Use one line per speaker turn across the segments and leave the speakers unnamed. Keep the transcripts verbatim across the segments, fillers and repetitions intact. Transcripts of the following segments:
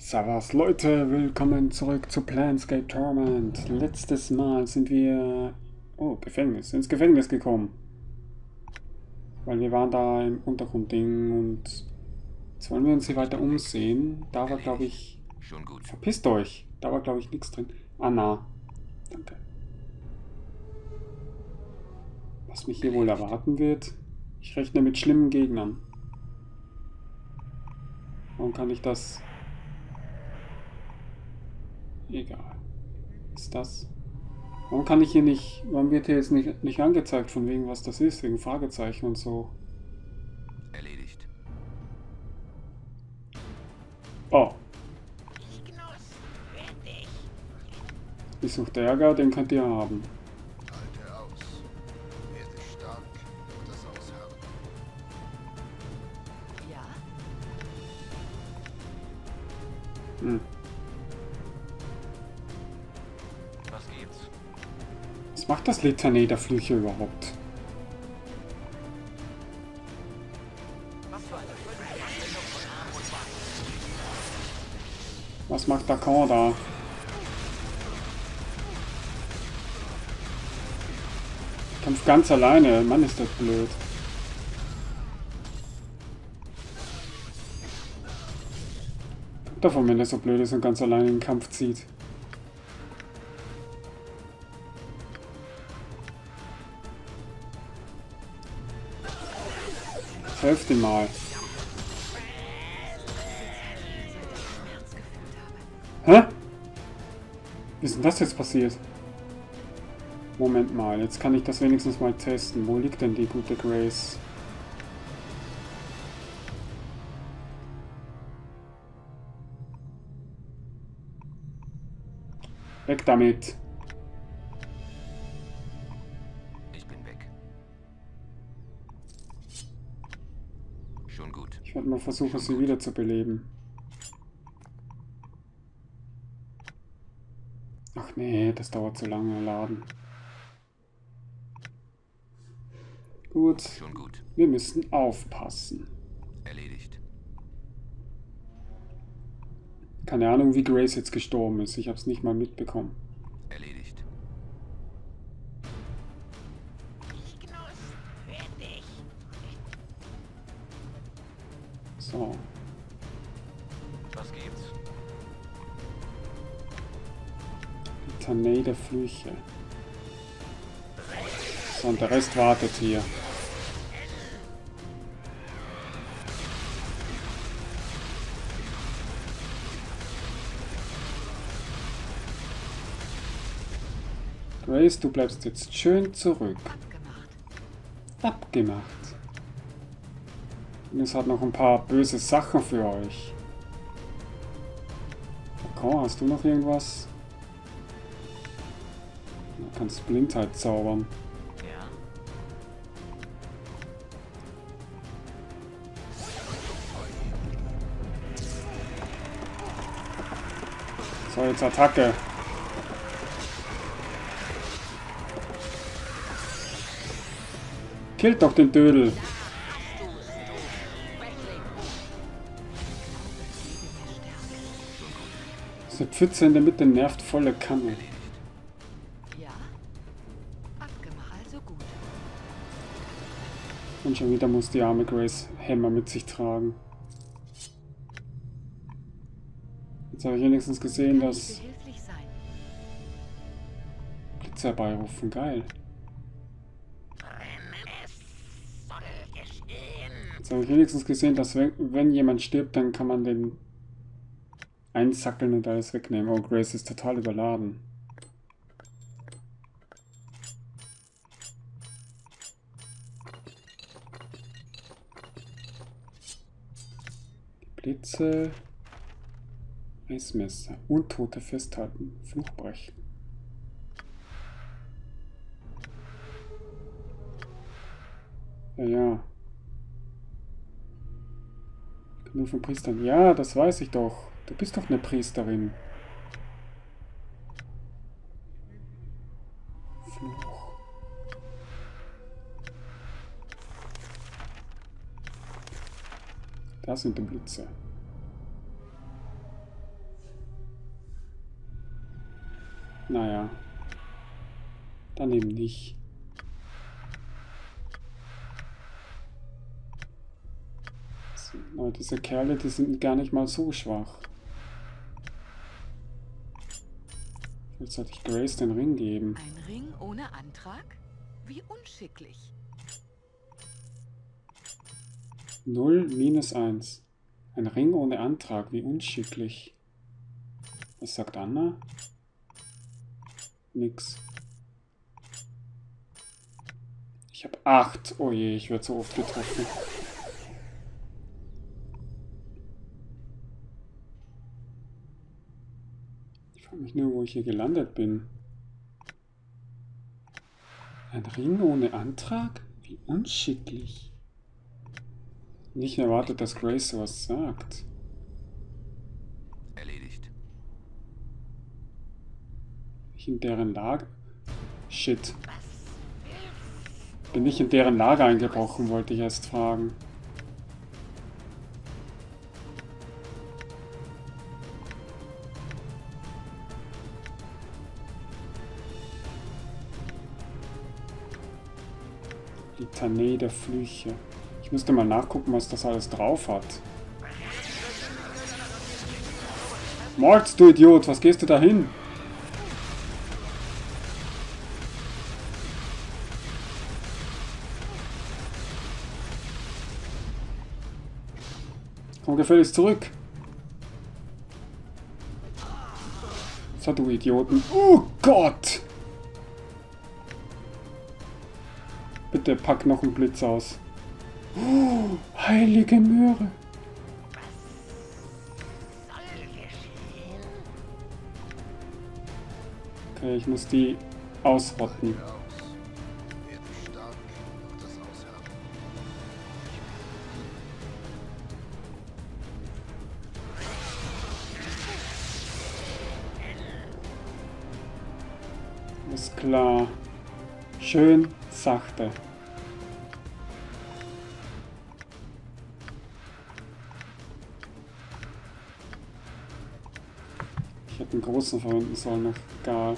Servus Leute, willkommen zurück zu Planescape Torment. Letztes Mal sind wir... Oh, Gefängnis. Ins Gefängnis gekommen. Weil wir waren da im Untergrundding und... Jetzt wollen wir uns hier weiter umsehen. Da war, glaube ich...
Schon gut.
Verpisst euch! Da war, glaube ich, nichts drin. Ah, na. Danke. Was mich hier wohl erwarten wird? Ich rechne mit schlimmen Gegnern. Warum kann ich das... Egal. Was ist das? Warum kann ich hier nicht... Warum wird hier jetzt nicht, nicht angezeigt, von wegen was das ist? Wegen Fragezeichen und so.
Erledigt.
Oh. Ich suche Ärger, den könnt ihr haben.
Halte aus. Werde stark und das ausharren.
Ja?
Hm.
Was gibt's?
Was macht das Litanei der Flüche überhaupt? Was macht Dakan da? Kämpft ganz alleine. Mann, ist das blöd. Guckt davon, wenn der so blöd ist und ganz alleine in den Kampf zieht. Helft ihm mal. Hä? Wie ist denn das jetzt passiert? Moment mal, jetzt kann ich das wenigstens mal testen. Wo liegt denn die gute Grace? Weg damit!
Ich bin weg. Schon gut.
Ich werde mal versuchen, sie wieder zu beleben. Ach nee, das dauert zu lange, laden. Gut,
Schon gut.
wir müssen aufpassen.
Erledigt.
Keine Ahnung, wie Grace jetzt gestorben ist. Ich habe es nicht mal mitbekommen.
Erledigt.
So,
Was gibt's?
Litanei der Flüche. So, und der Rest wartet hier. Grace, du bleibst jetzt schön zurück. Abgemacht. Und es hat noch ein paar böse Sachen für euch. Okay, hast du noch irgendwas? Du kannst Blindheit zaubern.
Ja.
So, jetzt Attacke. Killt doch den Dödel. Diese Pfütze in der Mitte nervt volle Kanne.
Ja, abgemacht, also gut.
Und schon wieder muss die arme Grace Hämmer mit sich tragen. Jetzt habe ich wenigstens gesehen,
Kann ich
dass
behilflich sein?
Blitze herbeirufen. Geil. Jetzt habe ich wenigstens gesehen, dass wenn, wenn jemand stirbt, dann kann man den einsackeln und alles wegnehmen. Oh, Grace ist total überladen. Blitze. Eismesser. Untote festhalten. Fluch brechen. Ja, ja. Nur von Priestern. Ja, das weiß ich doch. Du bist doch eine Priesterin. Fluch. Da sind die Blitze. Naja. Dann eben nicht. So, aber diese Kerle, die sind gar nicht mal so schwach. Jetzt sollte ich Grace den Ring geben.
Ein Ring ohne Antrag? Wie unschicklich.
null minus eins. Ein Ring ohne Antrag, wie unschicklich. Was sagt Anna? Nix. Ich habe acht. Oh je, ich werde so oft getroffen. Ich frage mich nur, wo ich hier gelandet bin. Ein Ring ohne Antrag? Wie unschicklich. Nicht erwartet, dass Grace sowas sagt.
Erledigt.
Ich in deren Lager... Shit. Bin ich in deren Lager eingebrochen, wollte ich erst fragen. Litanei der Flüche. Ich müsste mal nachgucken, was das alles drauf hat. Mords, du Idiot, was gehst du da hin? Komm gefälligst zurück. So, du Idioten. Oh Gott! Bitte pack noch einen Blitz aus. Oh, heilige Möhre. Okay, ich muss die ausrotten.
Aus. Werde stark und das aushalten.
Ist klar. Schön sachte. Ich hätte einen großen verwenden sollen, noch egal.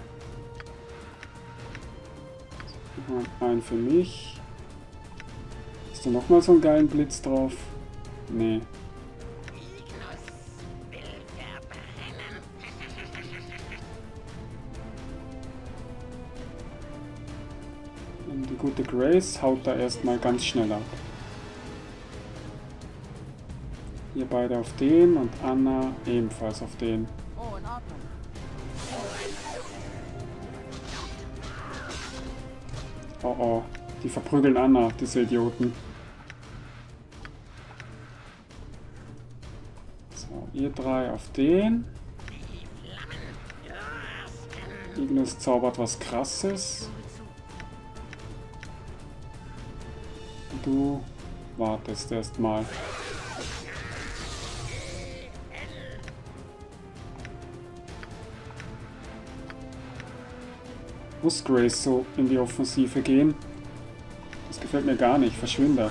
Einen für mich. Ist da nochmal so einen geilen Blitz drauf? Nee. Und die gute Grace haut da erstmal ganz schnell ab. Ihr beide auf den und Anna ebenfalls auf den.
Oh, in Ordnung.
Oh oh, die verprügeln Anna, diese Idioten. So, ihr drei auf den. Ignis zaubert was Krasses. Du wartest erstmal. Muss Grace so in die Offensive gehen? Das gefällt mir gar nicht. Verschwinde.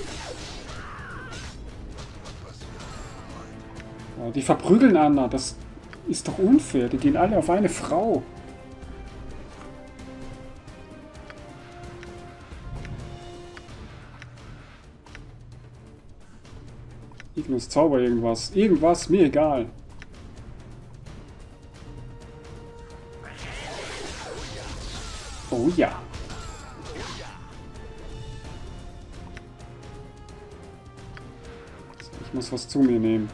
Ja, die verprügeln Anna. Das ist doch unfair. Die gehen alle auf eine Frau. Ignis Zauber irgendwas. Irgendwas, mir egal. Oh ja. So, ich muss was zu mir nehmen.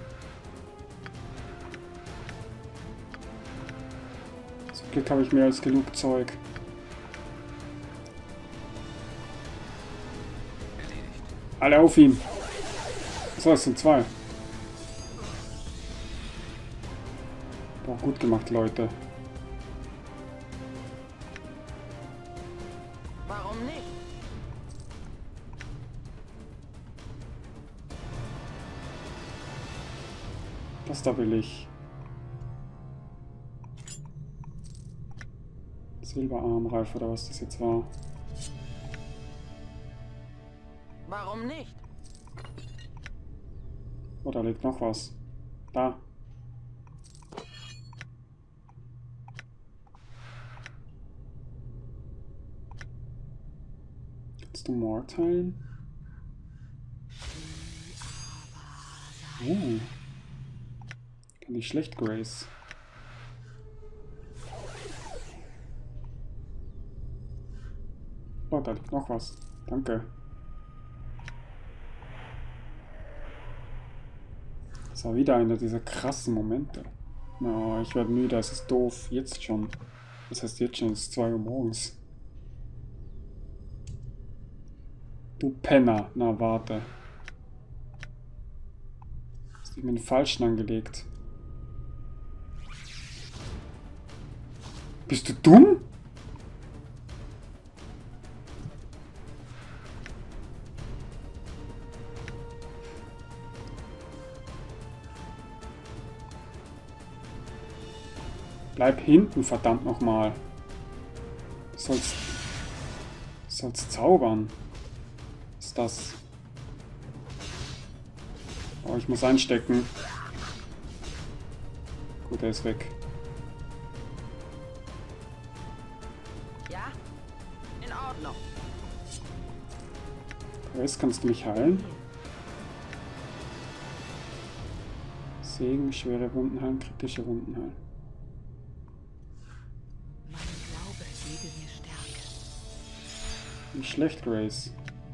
Zum Glück habe ich mehr als genug Zeug. Alle auf ihn. So, es sind zwei. Boah, gut gemacht, Leute.
Warum nicht?
Das da will ich. Silberarmreif oder was das jetzt war.
Warum nicht?
Oh, da liegt noch was. Da. Kannst du Mord heilen? Oh. Kann ich schlecht, Grace. Oh, da liegt noch was. Danke. Das war wieder einer dieser krassen Momente. Oh, ich werde müde, es ist doof. Jetzt schon. Das heißt jetzt schon, es ist zwei Uhr morgens. Du Penner. Na, warte. Hast du mir den Falschen angelegt? Bist du dumm? Bleib hinten, verdammt nochmal. Du sollst... Du sollst zaubern. Was ist das? Oh, ich muss einstecken. Gut, er ist weg.
Ja, in Ordnung.
Grace, kannst du mich heilen? Segen, schwere Wunden heilen, kritische Wunden heilen.
Mein Glaube gebe mir Stärke.
Nicht schlecht, Grace.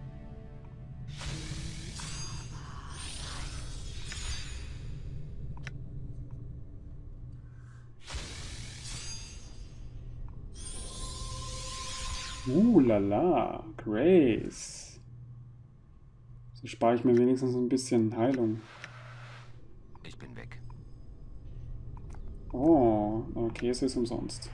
Uh, lala, Grace. So spare ich mir wenigstens ein bisschen Heilung.
Ich bin weg.
Oh, okay, es ist umsonst.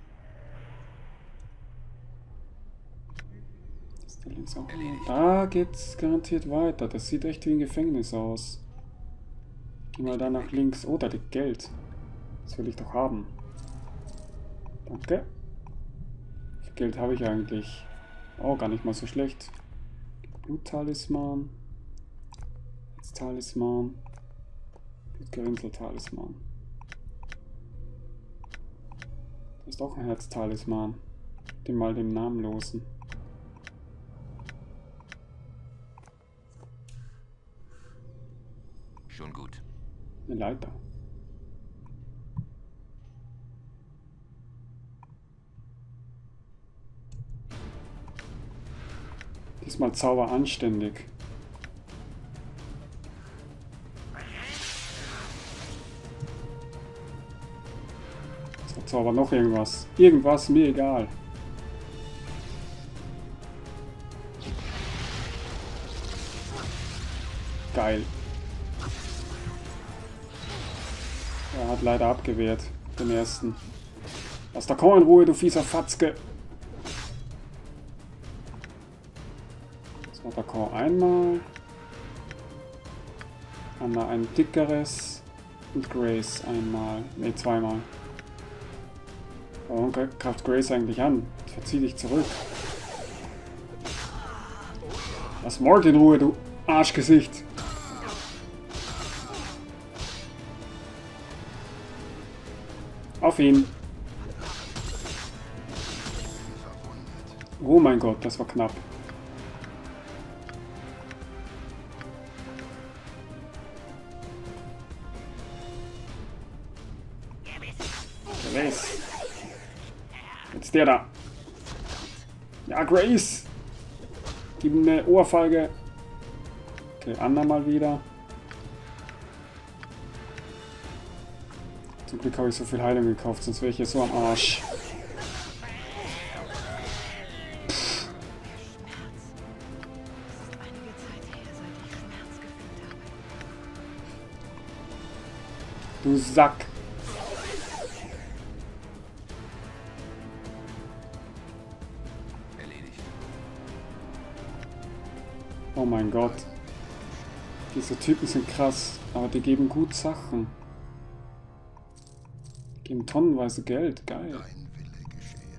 Das ist da links auch. Da geht's garantiert weiter. Das sieht echt wie ein Gefängnis aus. Geh mal da nach links. Oh, da liegt Geld. Das will ich doch haben. Danke. Wie viel Geld habe ich eigentlich? Oh, gar nicht mal so schlecht. Bluttalisman. Talisman. Blutgerinnsel-Talisman. Das ist auch ein Herz-Talisman. Dem mal den Namenlosen.
Schon gut.
Eine Leiter. Diesmal Zauber anständig. So, Zauber noch irgendwas. Irgendwas, mir egal. Geil. Er hat leider abgewehrt, den ersten. Lass da komm in Ruhe, du fieser Fatzke. So, da komm einmal. Einmal ein dickeres. Und Grace einmal. Ne, zweimal. Warum greift Grace eigentlich an? Verzieh dich zurück. Lass Mord in Ruhe, du Arschgesicht. Auf ihn. Oh mein Gott, das war knapp. Grace. Jetzt der da. Ja, Grace. Gib ihm eine Ohrfeige. Okay, Anna mal wieder. Zum Glück habe ich so viel Heilung gekauft, sonst wäre ich jetzt so am Arsch. Du Sack.
Erledigt.
Oh mein Gott. Diese Typen sind krass, aber die geben gut Sachen. Die geben tonnenweise Geld, geil.
Dein Wille geschehe.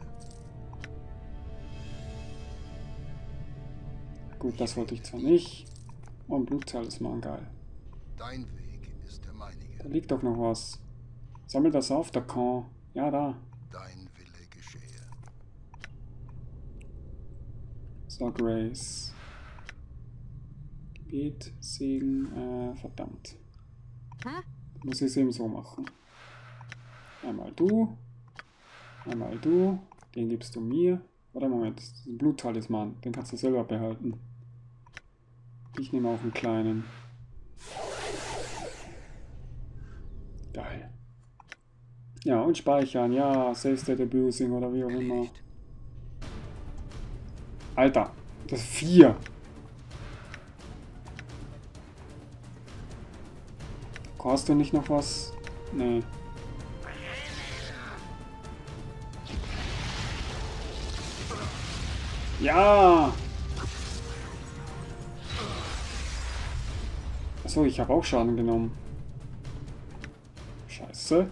Gut, das wollte ich zwar nicht. Oh, ein Bluttalisman, geil.
Dein Weg ist der meinige.
Da liegt doch noch was. Sammel das auf, der Kahn. Ja, da.
Dein Wille geschehe.
So, war Grace. Gebet, Segen, äh, verdammt. Muss ich es eben so machen. Einmal du. Einmal du. Den gibst du mir. Warte, Moment. Das ist ein Bluttalisman. Den kannst du selber behalten. Ich nehme auch einen kleinen. Geil. Ja, und speichern. Ja, Save State Abusing oder wie auch immer.
Erledigt.
Alter, das ist vier. Hast du nicht noch was? Nee. Ja! Achso, ich habe auch Schaden genommen. Scheiße.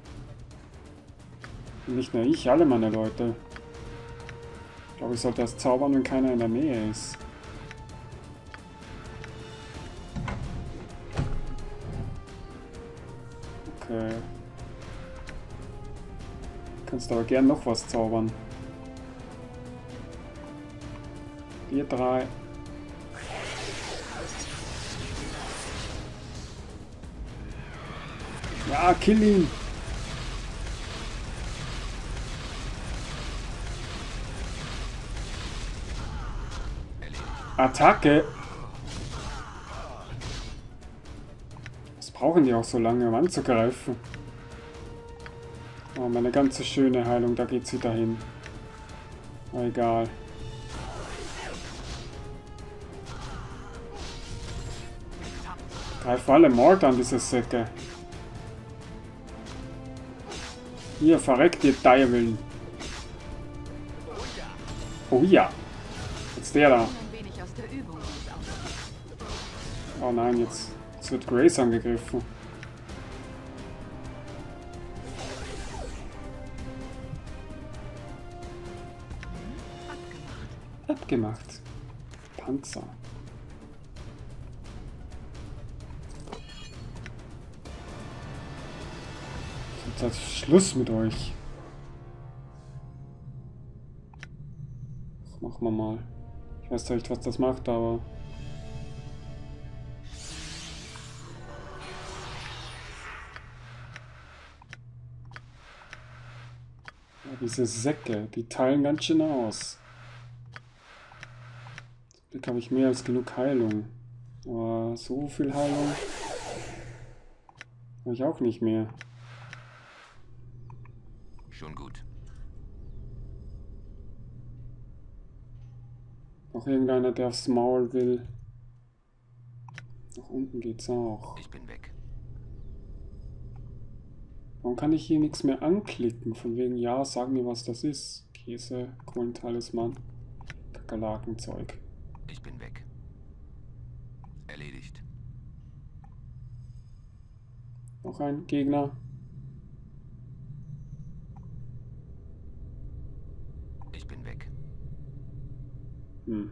Nicht nur ich, alle meine Leute. Ich glaube, ich sollte erst zaubern, wenn keiner in der Nähe ist. Okay. Kannst aber gern noch was zaubern. Ihr drei. Ja, kill ihn! Attacke! Was brauchen die auch so lange, um anzugreifen? Oh, meine ganze schöne Heilung, da geht sie dahin. Aber egal. Greifen alle Mord an, diese Säcke. Hier, verreckt ihr Teufel. Oh ja. Jetzt der da. Oh nein, jetzt, jetzt wird Grace angegriffen. Abgemacht. Panzer. Jetzt hat Schluss mit euch. Machen wir mal. Ich weiß nicht, was das macht, aber... Ja, diese Säcke, die teilen ganz schön aus. Zum Glück habe ich mehr als genug Heilung. Aber so viel Heilung habe ich auch nicht mehr.
Schon gut.
Noch irgendeiner, der aufs Maul will. Nach unten geht's auch.
Ich bin weg.
Warum kann ich hier nichts mehr anklicken? Von wegen, ja, sag mir, was das ist. Käse, Kohlentalisman, Kakerlakenzeug.
Ich bin weg. Erledigt.
Noch ein Gegner.
Ich bin weg.
Hm.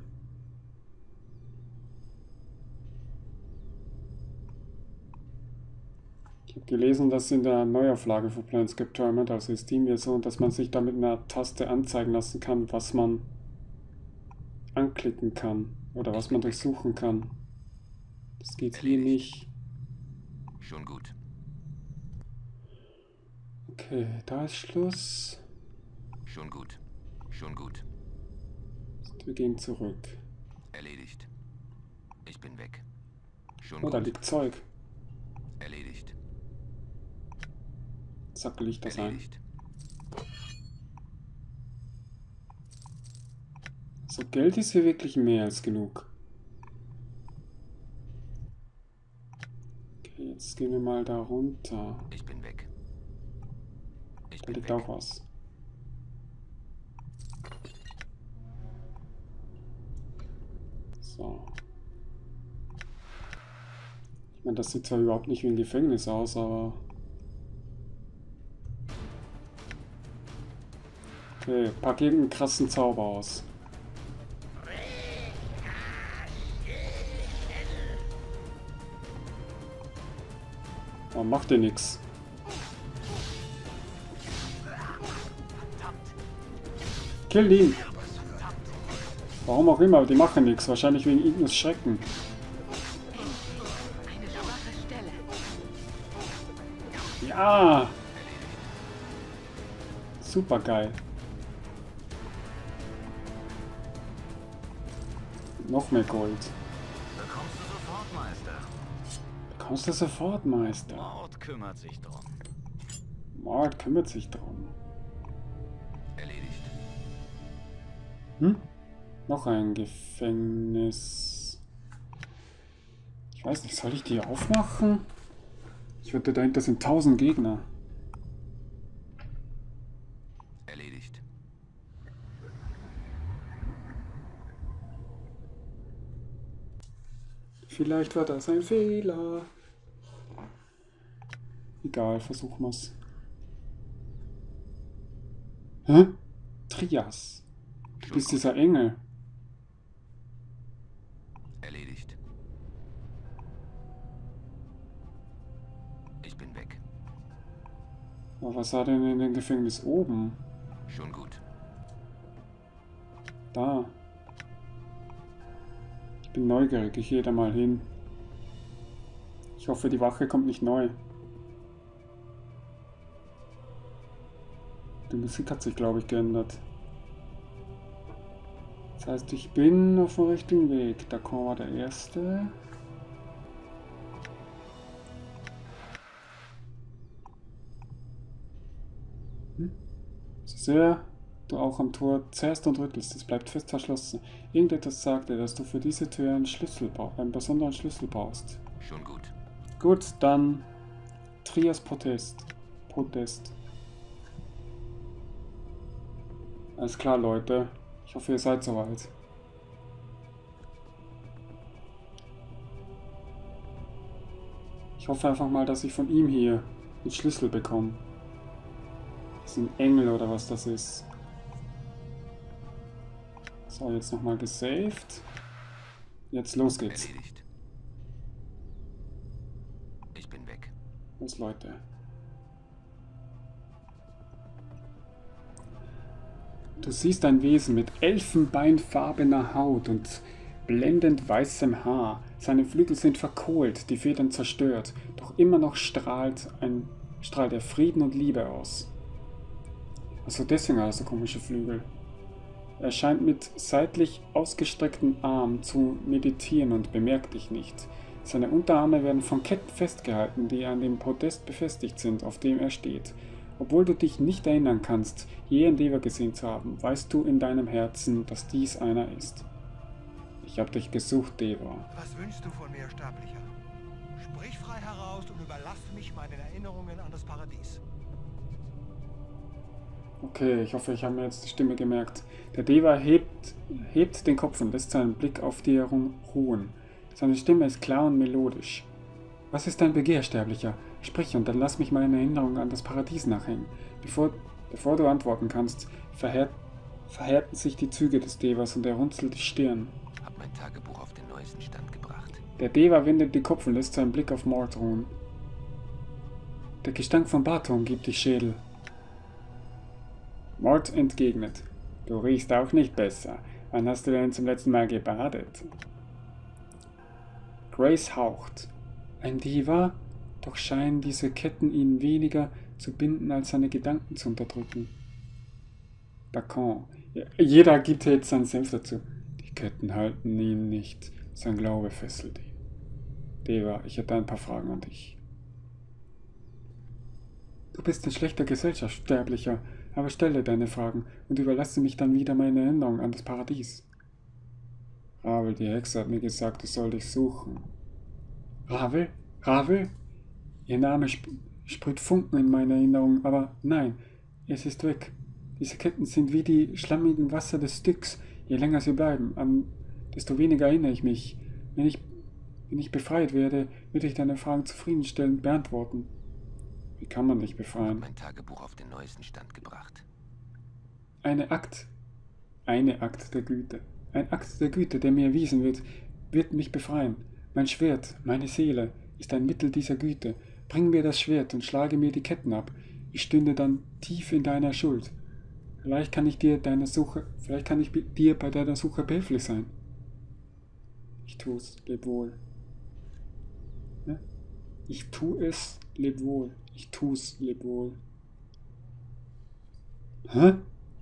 Ich habe gelesen, dass in der Neuauflage für Planescape Torment, also Steam-Version, dass man sich da mit einer Taste anzeigen lassen kann, was man anklicken kann oder was man durchsuchen kann. Das geht hier nicht.
Schon gut.
Okay, da ist Schluss.
Schon gut. Schon gut.
Wir gehen zurück.
Erledigt. Ich bin weg. Schon
Oh, da
gut.
liegt Zeug.
Erledigt.
Zackel ich das ein.
Erledigt.
So, Geld ist hier wirklich mehr als genug. Okay, jetzt gehen wir mal da runter.
Ich bin weg. Ich
Da
bin
liegt
weg.
auch was. So. Ich meine, das sieht zwar überhaupt nicht wie ein Gefängnis aus, aber... Okay, pack irgendeinen krassen Zauber aus. Oh, macht dir nix. Kill ihn! Warum auch immer, die machen nichts. Wahrscheinlich wegen Ignis Schrecken.
Eine schwache Stelle.
Ja! Super geil. Noch mehr Gold.
Bekommst du sofort, Meister.
Bekommst du sofort, Meister.
Mord kümmert sich drum.
Mord kümmert sich drum.
Erledigt.
Hm? Noch ein Gefängnis. Ich weiß nicht, soll ich die aufmachen? Ich würde dahinter sind tausend Gegner.
Erledigt.
Vielleicht war das ein Fehler. Egal, versuchen wir's. Hä? Trias. Du bist dieser Engel.
Erledigt. Ich bin weg.
Aber was war denn in dem Gefängnis oben?
Schon gut.
Da. Ich bin neugierig, ich gehe da mal hin. Ich hoffe, die Wache kommt nicht neu. Die Musik hat sich, glaube ich, geändert. Das heißt, ich bin auf dem richtigen Weg. Da war der erste. Hm? So sehr du auch am Tor zerrst und rüttelst, es bleibt fest verschlossen. Irgendetwas sagte, dass du für diese Tür einen Schlüssel brauchst, einen besonderen Schlüssel brauchst.
Schon gut.
Gut, dann Trias Protest. Protest. Alles klar, Leute. Ich hoffe, ihr seid soweit. Ich hoffe einfach mal, dass ich von ihm hier den Schlüssel bekomme. Das ist ein Engel oder was das ist. So, jetzt nochmal gesaved. Jetzt los geht's.
Erledigt. Ich bin weg.
Los, Leute. Du siehst ein Wesen mit elfenbeinfarbener Haut und blendend weißem Haar. Seine Flügel sind verkohlt, die Federn zerstört, doch immer noch strahlt, ein, strahlt er Frieden und Liebe aus. Also deswegen hat er so komische Flügel. Er scheint mit seitlich ausgestreckten Armen zu meditieren und bemerkt dich nicht. Seine Unterarme werden von Ketten festgehalten, die an dem Podest befestigt sind, auf dem er steht. Obwohl du dich nicht erinnern kannst, je einen Dewa gesehen zu haben, weißt du in deinem Herzen, dass dies einer ist. Ich habe dich gesucht, Dewa.
Was wünschst du von mir, Sterblicher? Sprich frei heraus und überlasse mich meinen Erinnerungen an das Paradies.
Okay, ich hoffe, ich habe mir jetzt die Stimme gemerkt. Der Dewa hebt, hebt den Kopf und lässt seinen Blick auf dir ruhen. Seine Stimme ist klar und melodisch. Was ist dein Begehr, Sterblicher? Sprich und dann lass mich meine Erinnerung an das Paradies nachhängen. Bevor, bevor du antworten kannst, verhärt, verhärten sich die Züge des Devas und er runzelt die Stirn.
Hab mein Tagebuch auf den neuesten Stand gebracht.
Der Dewa wendet den Kopf und lässt seinen Blick auf Mord ruhen. Der Gestank von Batu umgibt dich, Schädel. Mord entgegnet. Du riechst auch nicht besser. Wann hast du denn zum letzten Mal gebadet? Grace haucht. Ein Dewa? Doch scheinen diese Ketten ihn weniger zu binden, als seine Gedanken zu unterdrücken. Bacon. Jeder gibt jetzt seinen Senf dazu. Die Ketten halten ihn nicht. Sein Glaube fesselt ihn. Dewa, ich hätte ein paar Fragen an dich. Du bist in schlechter Gesellschaft, Sterblicher, aber stelle deine Fragen und überlasse mich dann wieder meine Erinnerung an das Paradies. Ravel, die Hexe, hat mir gesagt, ich soll dich suchen. Ravel? Ravel? Ihr Name sp sprüht Funken in meiner Erinnerung, aber nein, es ist weg. Diese Ketten sind wie die schlammigen Wasser des Styx. Je länger sie bleiben, an, desto weniger erinnere ich mich. Wenn ich, wenn ich befreit werde, würde ich deine Fragen zufriedenstellend beantworten. Wie kann man dich befreien?
Mein Tagebuch auf den neuesten Stand gebracht.
Eine Akt. Eine Akt der Güte. Ein Akt der Güte, der mir erwiesen wird, wird mich befreien. Mein Schwert, meine Seele, ist ein Mittel dieser Güte. Bring mir das Schwert und schlage mir die Ketten ab. Ich stünde dann tief in deiner Schuld. Vielleicht kann ich dir deine Suche, vielleicht kann ich dir bei deiner Suche behilflich sein. Ich tue es, leb wohl. Ja? Ich tue es, leb wohl. Ich tue es, leb wohl. Hä?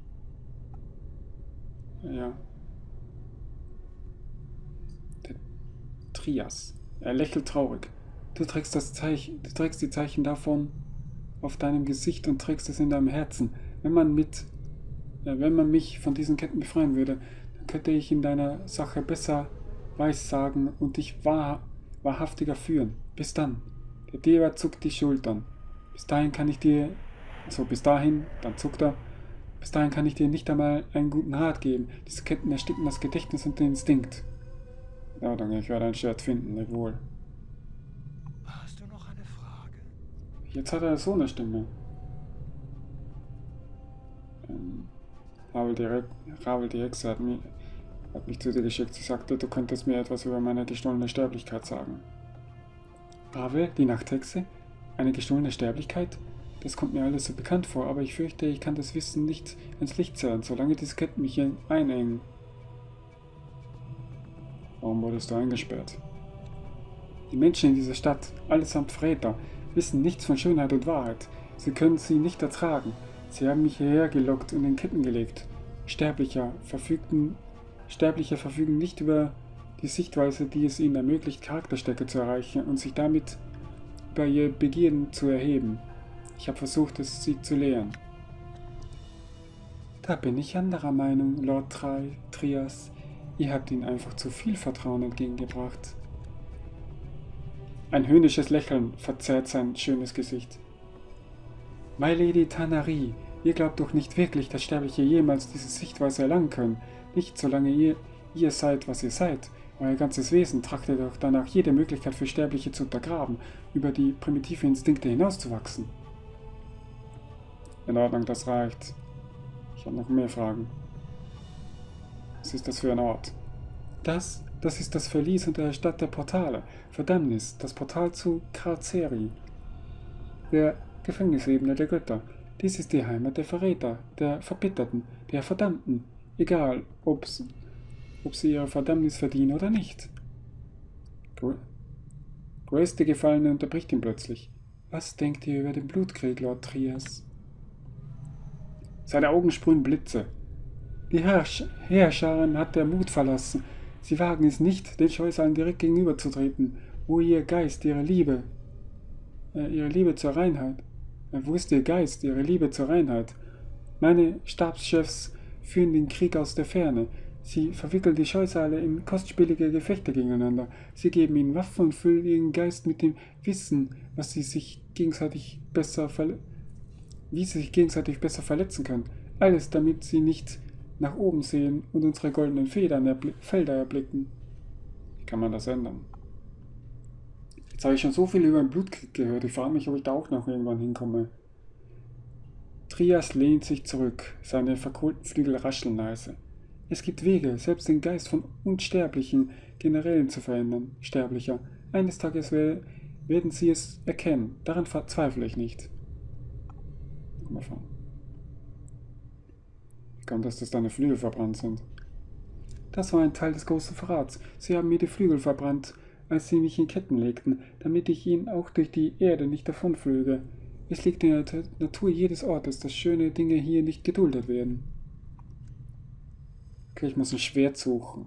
Ja. Der Trias. Er lächelt traurig. Du trägst das Zeichen, du trägst die Zeichen davon auf deinem Gesicht und trägst es in deinem Herzen. Wenn man mit, ja, wenn man mich von diesen Ketten befreien würde, dann könnte ich in deiner Sache besser weissagen und dich wahr, wahrhaftiger führen. Bis dann. Der Diva zuckt die Schultern. Bis dahin kann ich dir, also bis dahin, dann zuckt er, bis dahin kann ich dir nicht einmal einen guten Rat geben. Diese Ketten ersticken das Gedächtnis und den Instinkt. Ja, danke, ich werde ein Schwert finden, leb wohl.
Hast du noch eine Frage?
Jetzt hat er so eine Stimme. Ähm, Ravel die, Re Ravel die Hexe hat, mich, hat mich zu dir geschickt. Sie sagte, du könntest mir etwas über meine gestohlene Sterblichkeit sagen. Ravel, die Nachthexe? Eine gestohlene Sterblichkeit? Das kommt mir alles so bekannt vor, aber ich fürchte, ich kann das Wissen nicht ins Licht zerren, solange diese Ketten mich hier einengen. Warum wurdest du eingesperrt? Die Menschen in dieser Stadt, allesamt Verräter, wissen nichts von Schönheit und Wahrheit. Sie können sie nicht ertragen. Sie haben mich hierher gelockt und in Ketten gelegt. Sterblicher verfügten, Sterbliche verfügen nicht über die Sichtweise, die es ihnen ermöglicht, Charakterstärke zu erreichen und sich damit über ihr Begierden zu erheben. Ich habe versucht, es sie zu lehren. Da bin ich anderer Meinung, Lord Tri Trias. Ihr habt ihnen einfach zu viel Vertrauen entgegengebracht. Ein höhnisches Lächeln verzerrt sein schönes Gesicht. My Lady Tanari, ihr glaubt doch nicht wirklich, dass Sterbliche jemals diese Sichtweise erlangen können. Nicht solange ihr, ihr seid, was ihr seid. Euer ganzes Wesen trachtet doch danach, jede Möglichkeit für Sterbliche zu untergraben, über die primitive Instinkte hinauszuwachsen. In Ordnung, das reicht. Ich habe noch mehr Fragen. Was ist das für ein Ort? Das, das ist das Verlies unter der Stadt der Portale. Verdammnis, das Portal zu Karzeri, der Gefängnisebene der Götter. Dies ist die Heimat der Verräter, der Verbitterten, der Verdammten. Egal, ob's, ob sie ihre Verdammnis verdienen oder nicht. Grace, die Gefallene, unterbricht ihn plötzlich. Was denkt ihr über den Blutkrieg, Lord Trias? Seine Augen sprühen Blitze. Die Herrsch Heerscharen hat der Mut verlassen. Sie wagen es nicht, den Scheusalen direkt gegenüberzutreten. Wo ihr Geist, ihre Liebe, äh, ihre Liebe zur Reinheit, äh, wo ist ihr Geist, ihre Liebe zur Reinheit? Meine Stabschefs führen den Krieg aus der Ferne. Sie verwickeln die Scheusale in kostspielige Gefechte gegeneinander. Sie geben ihnen Waffen und füllen ihren Geist mit dem Wissen, was sie sich gegenseitig besser verle wie sie sich gegenseitig besser verletzen können. Alles, damit sie nicht nach oben sehen und unsere goldenen Federn erbli Felder erblicken. Wie kann man das ändern? Jetzt habe ich schon so viel über den Blutkrieg gehört. Ich frage mich, ob ich da auch noch irgendwann hinkomme. Trias lehnt sich zurück. Seine verkohlten Flügel rascheln leise. Es gibt Wege, selbst den Geist von unsterblichen Generälen zu verändern, Sterblicher. Eines Tages werden sie es erkennen. Daran verzweifle ich nicht. Mal schauen. Wie kommt es, dass deine Flügel verbrannt sind? Das war ein Teil des großen Verrats. Sie haben mir die Flügel verbrannt, als sie mich in Ketten legten, damit ich ihnen auch durch die Erde nicht davonflöge. Es liegt in der Natur jedes Ortes, dass schöne Dinge hier nicht geduldet werden. Okay, ich muss ein Schwert suchen.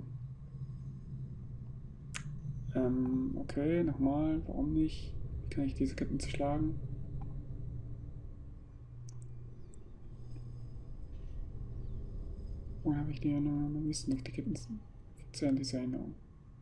Ähm, okay, nochmal. Warum nicht? Wie kann ich diese Ketten zerschlagen? Wo habe ich die Erinnerung? Wissen noch die Ketten verzehren diese Erinnerung.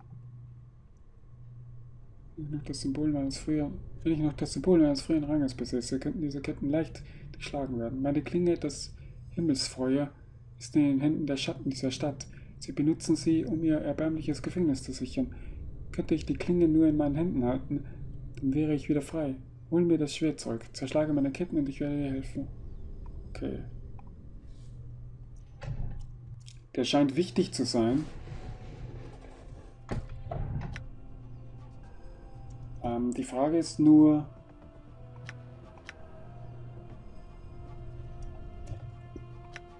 Wenn ich noch das Symbol eines früheren, wenn ich noch das Symbol eines früheren Ranges besitze, könnten diese Ketten leicht durchschlagen werden. Meine Klinge, das Himmelsfeuer, ist in den Händen der Schatten dieser Stadt. Sie benutzen sie, um ihr erbärmliches Gefängnis zu sichern. Könnte ich die Klinge nur in meinen Händen halten, dann wäre ich wieder frei. Hol mir das Schwert zurück, zerschlage meine Ketten und ich werde dir helfen. Okay. Der scheint wichtig zu sein. Ähm, die Frage ist nur...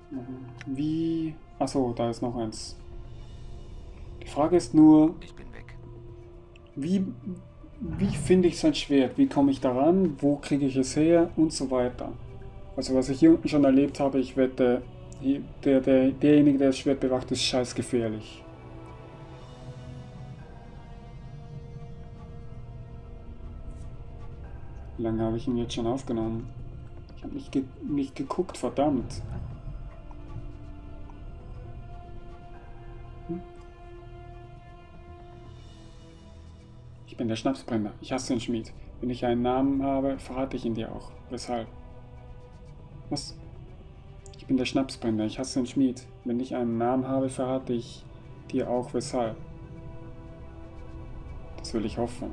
Wie... Achso, da ist noch eins. Die Frage ist nur,
Ich bin weg.
wie, wie finde ich sein Schwert? Wie komme ich daran? Wo kriege ich es her? Und so weiter. Also was ich hier unten schon erlebt habe, ich wette, der, der, derjenige, der das Schwert bewacht, ist scheiß gefährlich. Wie lange habe ich ihn jetzt schon aufgenommen? Ich habe nicht, ge nicht geguckt, verdammt. Hm? Ich bin der Schnapsbrenner. Ich hasse den Schmied. Wenn ich einen Namen habe, verrate ich ihn dir auch. Weshalb? Was? Ich bin der Schnapsbrenner. Ich hasse den Schmied. Wenn ich einen Namen habe, verrate ich dir auch. Weshalb? Das will ich hoffen.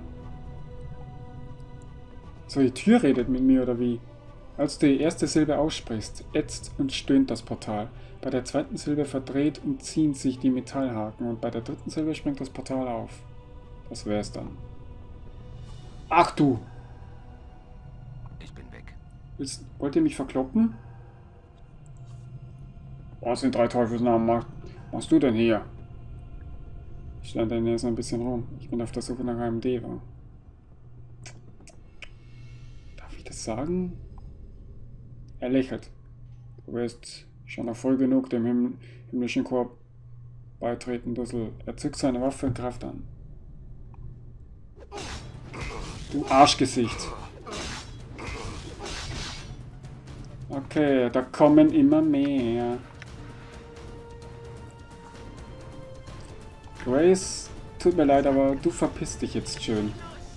So, die Tür redet mit mir, oder wie? Als du die erste Silbe aussprichst, ätzt und stöhnt das Portal. Bei der zweiten Silbe verdreht und ziehen sich die Metallhaken und bei der dritten Silbe springt das Portal auf. Das wär's dann. Ach du!
Ich bin weg.
Willst, wollt ihr mich verkloppen? Was in drei Teufelsnamen mach, machst du denn hier? Ich stand dann hier so ein bisschen rum. Ich bin auf der Suche nach einem Deva. Darf ich das sagen? Er lächelt. Du wirst schon noch früh genug dem Him himmlischen Korb beitreten, Dussel. Er zückt seine Waffe in Kraft an. Du Arschgesicht. Okay, da kommen immer mehr. Grace, tut mir leid, aber du verpisst dich jetzt schön.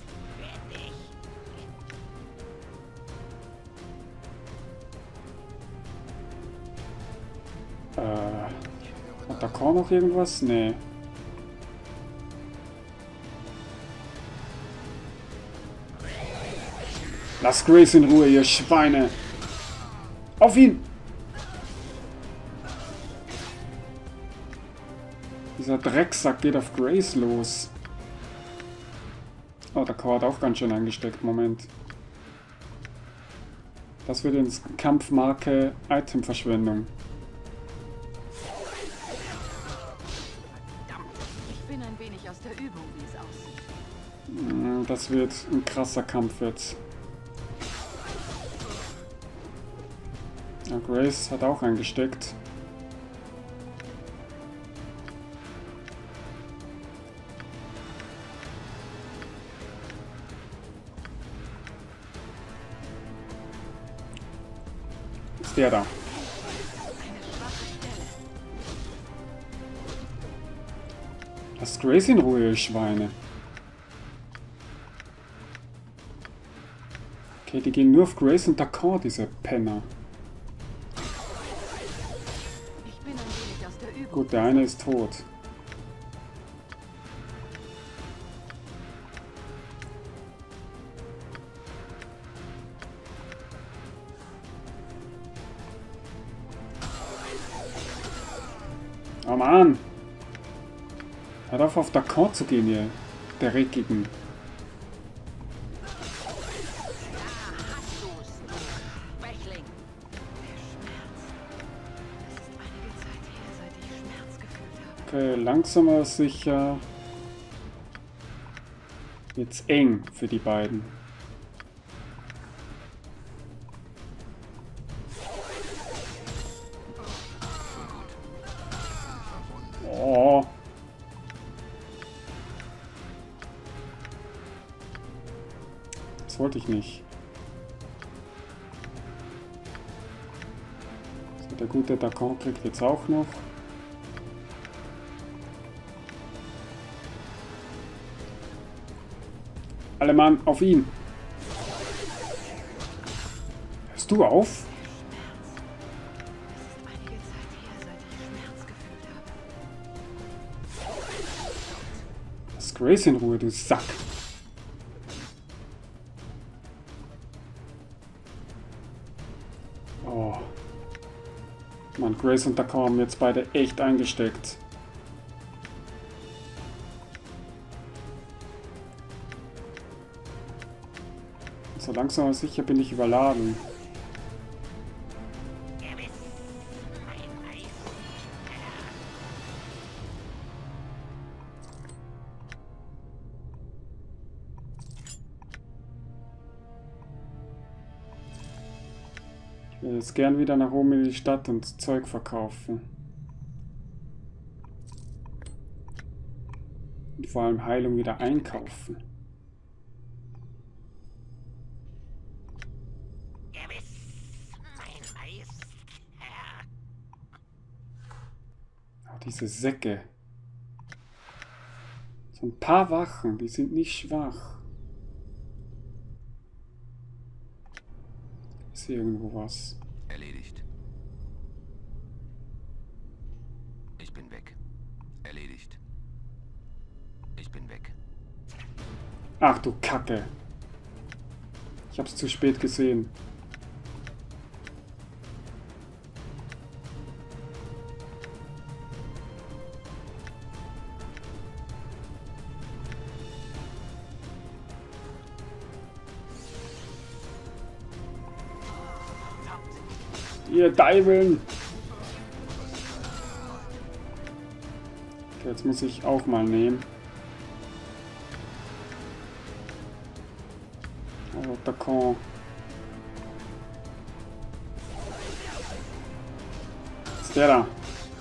Äh, hat da kaum noch irgendwas? Nee. Lass Grace in Ruhe, ihr Schweine! Auf ihn! Dieser Drecksack geht auf Grace los. Oh, der Chor hat auch ganz schön eingesteckt. Moment. Das wird ins Kampfmarke Itemverschwendung.
Ich bin ein wenig aus der Übung, wie es aussieht.
Das wird ein krasser Kampf jetzt. Ja, Grace hat auch eingesteckt. Ist der da? Lass Grace in Ruhe, ihr Schweine. Okay, die gehen nur auf Grace und Dakar, diese Penner. Gut, der eine ist tot. Oh Mann! Hört auf, auf Dakar zu gehen, ihr der Dreckigen. Okay, langsam aber sicher. Jetzt eng für die beiden. Oh. Das wollte ich nicht. So, der gute Dakar kriegt jetzt auch noch. Alle Mann, auf ihn! Hörst du auf? Lass Grace in Ruhe, du Sack! Oh. Mann, Grace und Dakar haben jetzt beide echt eingesteckt. So langsam aber sicher bin ich überladen. Ich will jetzt gern wieder nach oben in die Stadt und Zeug verkaufen. Und vor allem Heilung wieder einkaufen. Oh, diese Säcke. So ein paar Wachen, die sind nicht schwach. Ist hier irgendwo was?
Erledigt. Ich bin weg. Erledigt. Ich bin weg.
Ach du Kacke. Ich hab's zu spät gesehen. Ihr Deiveln! Okay, jetzt muss ich auch mal nehmen. Oh, der Con. Was ist der da?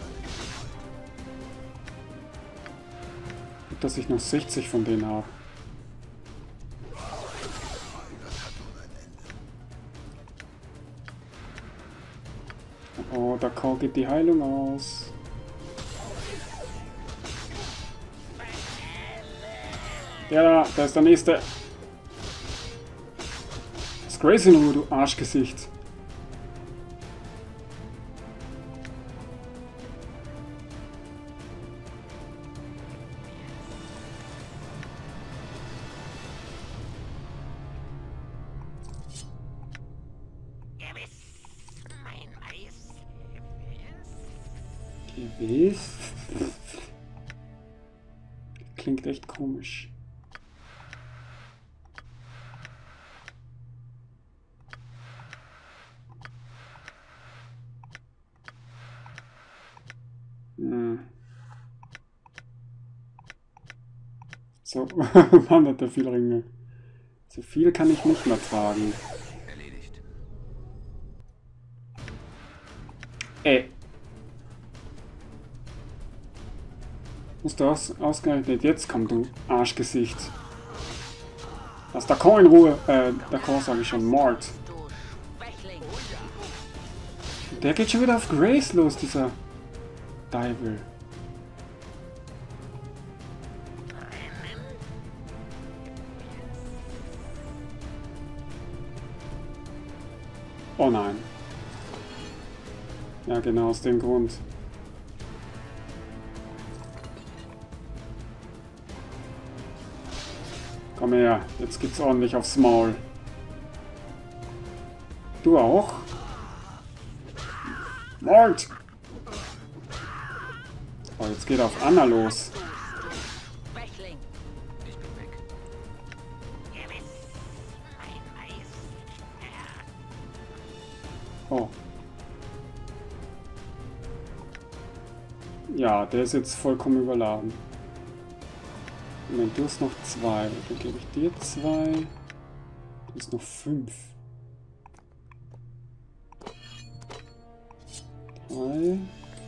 Gut, dass ich noch sechzig von denen habe. Oh, da geht die Heilung aus. Ja, da, da ist der nächste. Das Grace in Ruhe, du Arschgesicht. Gewiss. Klingt echt komisch. Hm. So, wandert der viel Ringe. So viel kann ich nicht mehr tragen.
Erledigt.
Ey. Musst du aus, ausgerechnet jetzt kommen, du Arschgesicht. Lass der Con in Ruhe. Äh, der Con sage ich schon, Mord. Der geht schon wieder auf Grace los, dieser Teufel. Oh nein. Ja, genau aus dem Grund. Komm her, jetzt gibt's ordentlich aufs Maul. Du auch? Mord! Oh, jetzt geht auf Anna los.
Ich bin weg.
Oh. Ja, der ist jetzt vollkommen überladen. Moment, du hast noch zwei. Dann gebe ich dir zwei. Du hast noch fünf. Drei.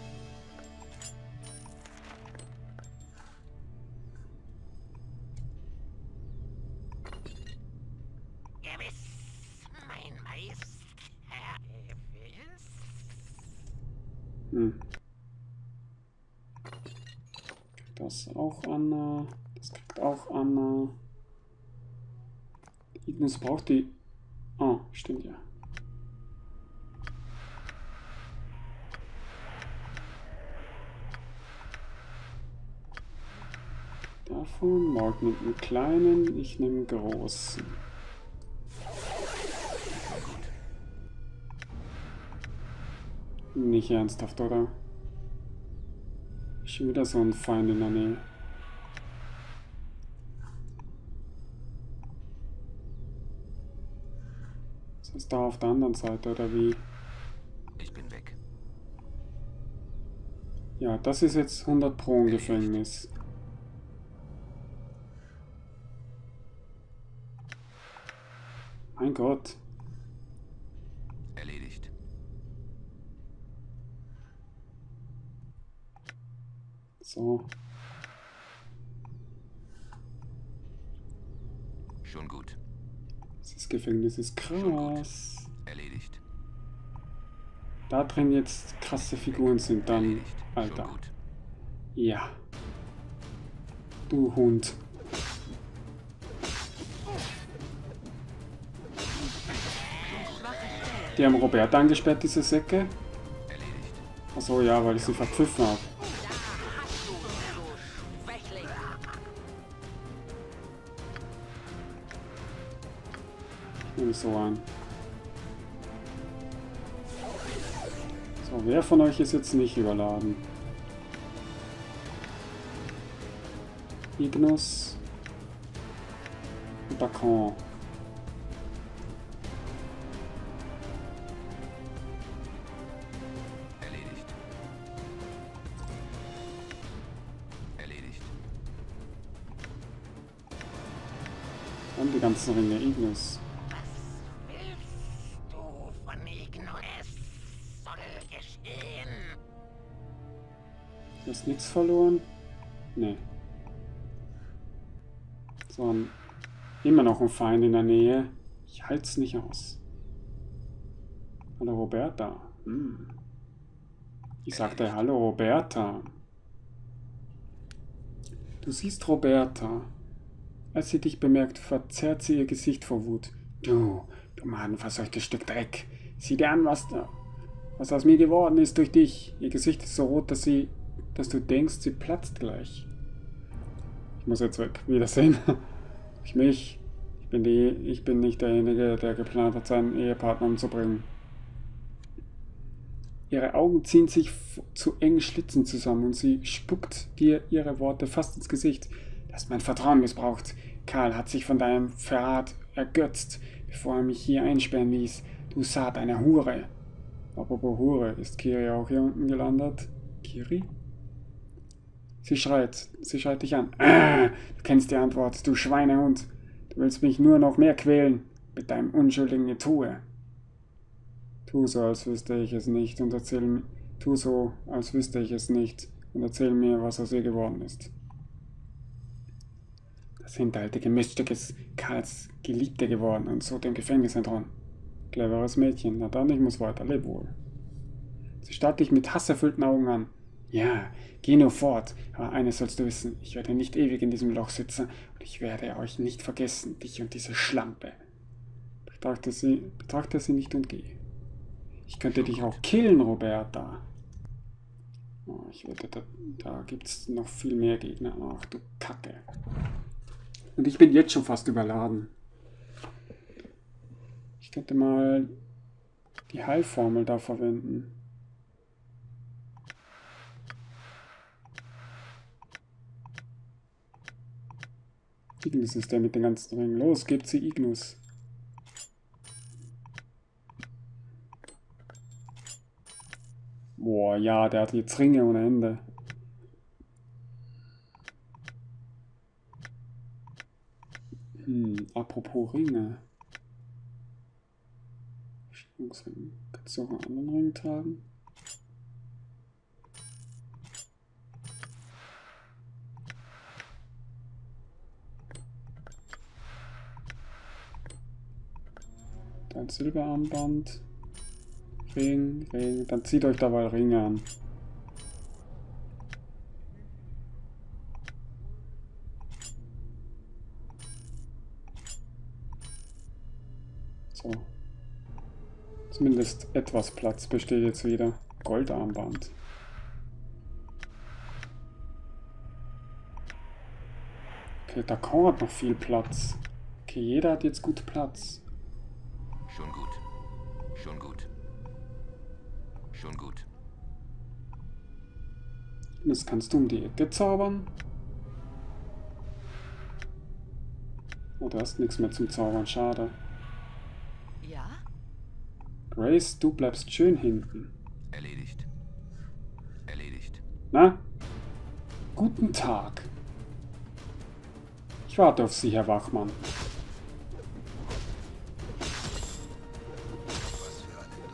Hm. Das auch Anna. Das kriegt auch Anna. Ignus braucht die... Oh, stimmt ja. Davon, Morg nimmt einen kleinen, ich nehme einen großen. Nicht ernsthaft, oder? Schon wieder so ein Feind in der Nähe. Das ist da auf der anderen Seite, oder wie?
Ich bin weg.
Ja, das ist jetzt hundert Pro im Gefängnis. Mein Gott.
Erledigt.
So.
Schon gut.
Das Gefängnis ist krass.
Erledigt.
Da drin jetzt krasse Figuren sind dann.
Erledigt.
Alter.
Schon gut.
Ja. Du Hund. Die haben Robert angesperrt, diese Säcke.
Erledigt.
Achso, ja, weil ich sie verpfiffen habe. Nehme ich so an. So, wer von euch ist jetzt nicht überladen? Ignus. Bacon.
Erledigt. Erledigt.
Und die ganzen Ringe Ignus. Du hast nichts verloren? Nee. So, immer noch ein Feind in der Nähe. Ich halte es nicht aus. Hallo Roberta. Hm. Ich sagte Hallo Roberta. Du siehst Roberta. Als sie dich bemerkt, verzerrt sie ihr Gesicht vor Wut. Du, du Mann, verseuchtes Stück Dreck. Sieh dir an, was, da, was aus mir geworden ist durch dich. Ihr Gesicht ist so rot, dass sie, dass du denkst, sie platzt gleich. Ich muss jetzt weg. Wiedersehen. Ich mich. Ich bin die. Ich bin nicht derjenige, der geplant hat, seinen Ehepartner umzubringen. Ihre Augen ziehen sich zu engen Schlitzen zusammen und sie spuckt dir ihre Worte fast ins Gesicht. Du hast mein Vertrauen missbraucht. Karl hat sich von deinem Verrat ergötzt, bevor er mich hier einsperren ließ. Du Saat einer Hure. Apropos Hure, ist Kiri auch hier unten gelandet? Kiri? Sie schreit, sie schreit dich an. Ah, du kennst die Antwort, du Schweinehund. Du willst mich nur noch mehr quälen mit deinem unschuldigen Getue. Tu so, als wüsste ich es nicht und erzähl, tu so, als wüsste ich es nicht und erzähl mir, was aus ihr geworden ist. Das hinterhältige Miststück ist Karls Geliebte geworden und so dem Gefängnis entronnen. Cleveres Mädchen, na dann, ich muss weiter, leb wohl. Sie starrt dich mit hasserfüllten Augen an. Ja, geh nur fort, aber eines sollst du wissen, ich werde nicht ewig in diesem Loch sitzen und ich werde euch nicht vergessen, dich und diese Schlampe. Betrachte sie, betrachte sie nicht und geh. Ich könnte dich auch killen, Roberta. Oh, ich wette, da, da gibt es noch viel mehr Gegner. Ach du Kacke. Und ich bin jetzt schon fast überladen. Ich könnte mal die Heilformel da verwenden. Ignus ist der mit den ganzen Ringen. Los, gebt sie Ignus. Boah, ja, der hat jetzt Ringe ohne Ende. Hm, apropos Ringe. Kannst du auch einen anderen Ring tragen? Dein Silberarmband. Ring, Ring. Dann zieht euch dabei Ringe an. So. Zumindest etwas Platz besteht jetzt wieder. Goldarmband. Okay, da kommt noch viel Platz. Okay, jeder hat jetzt gut Platz.
Schon gut. Schon gut. Schon gut.
Das kannst du um die Ecke zaubern. Oh, du hast nichts mehr zum Zaubern, schade.
Ja?
Grace, du bleibst schön hinten.
Erledigt. Erledigt.
Na? Guten Tag. Ich warte auf Sie, Herr Wachmann.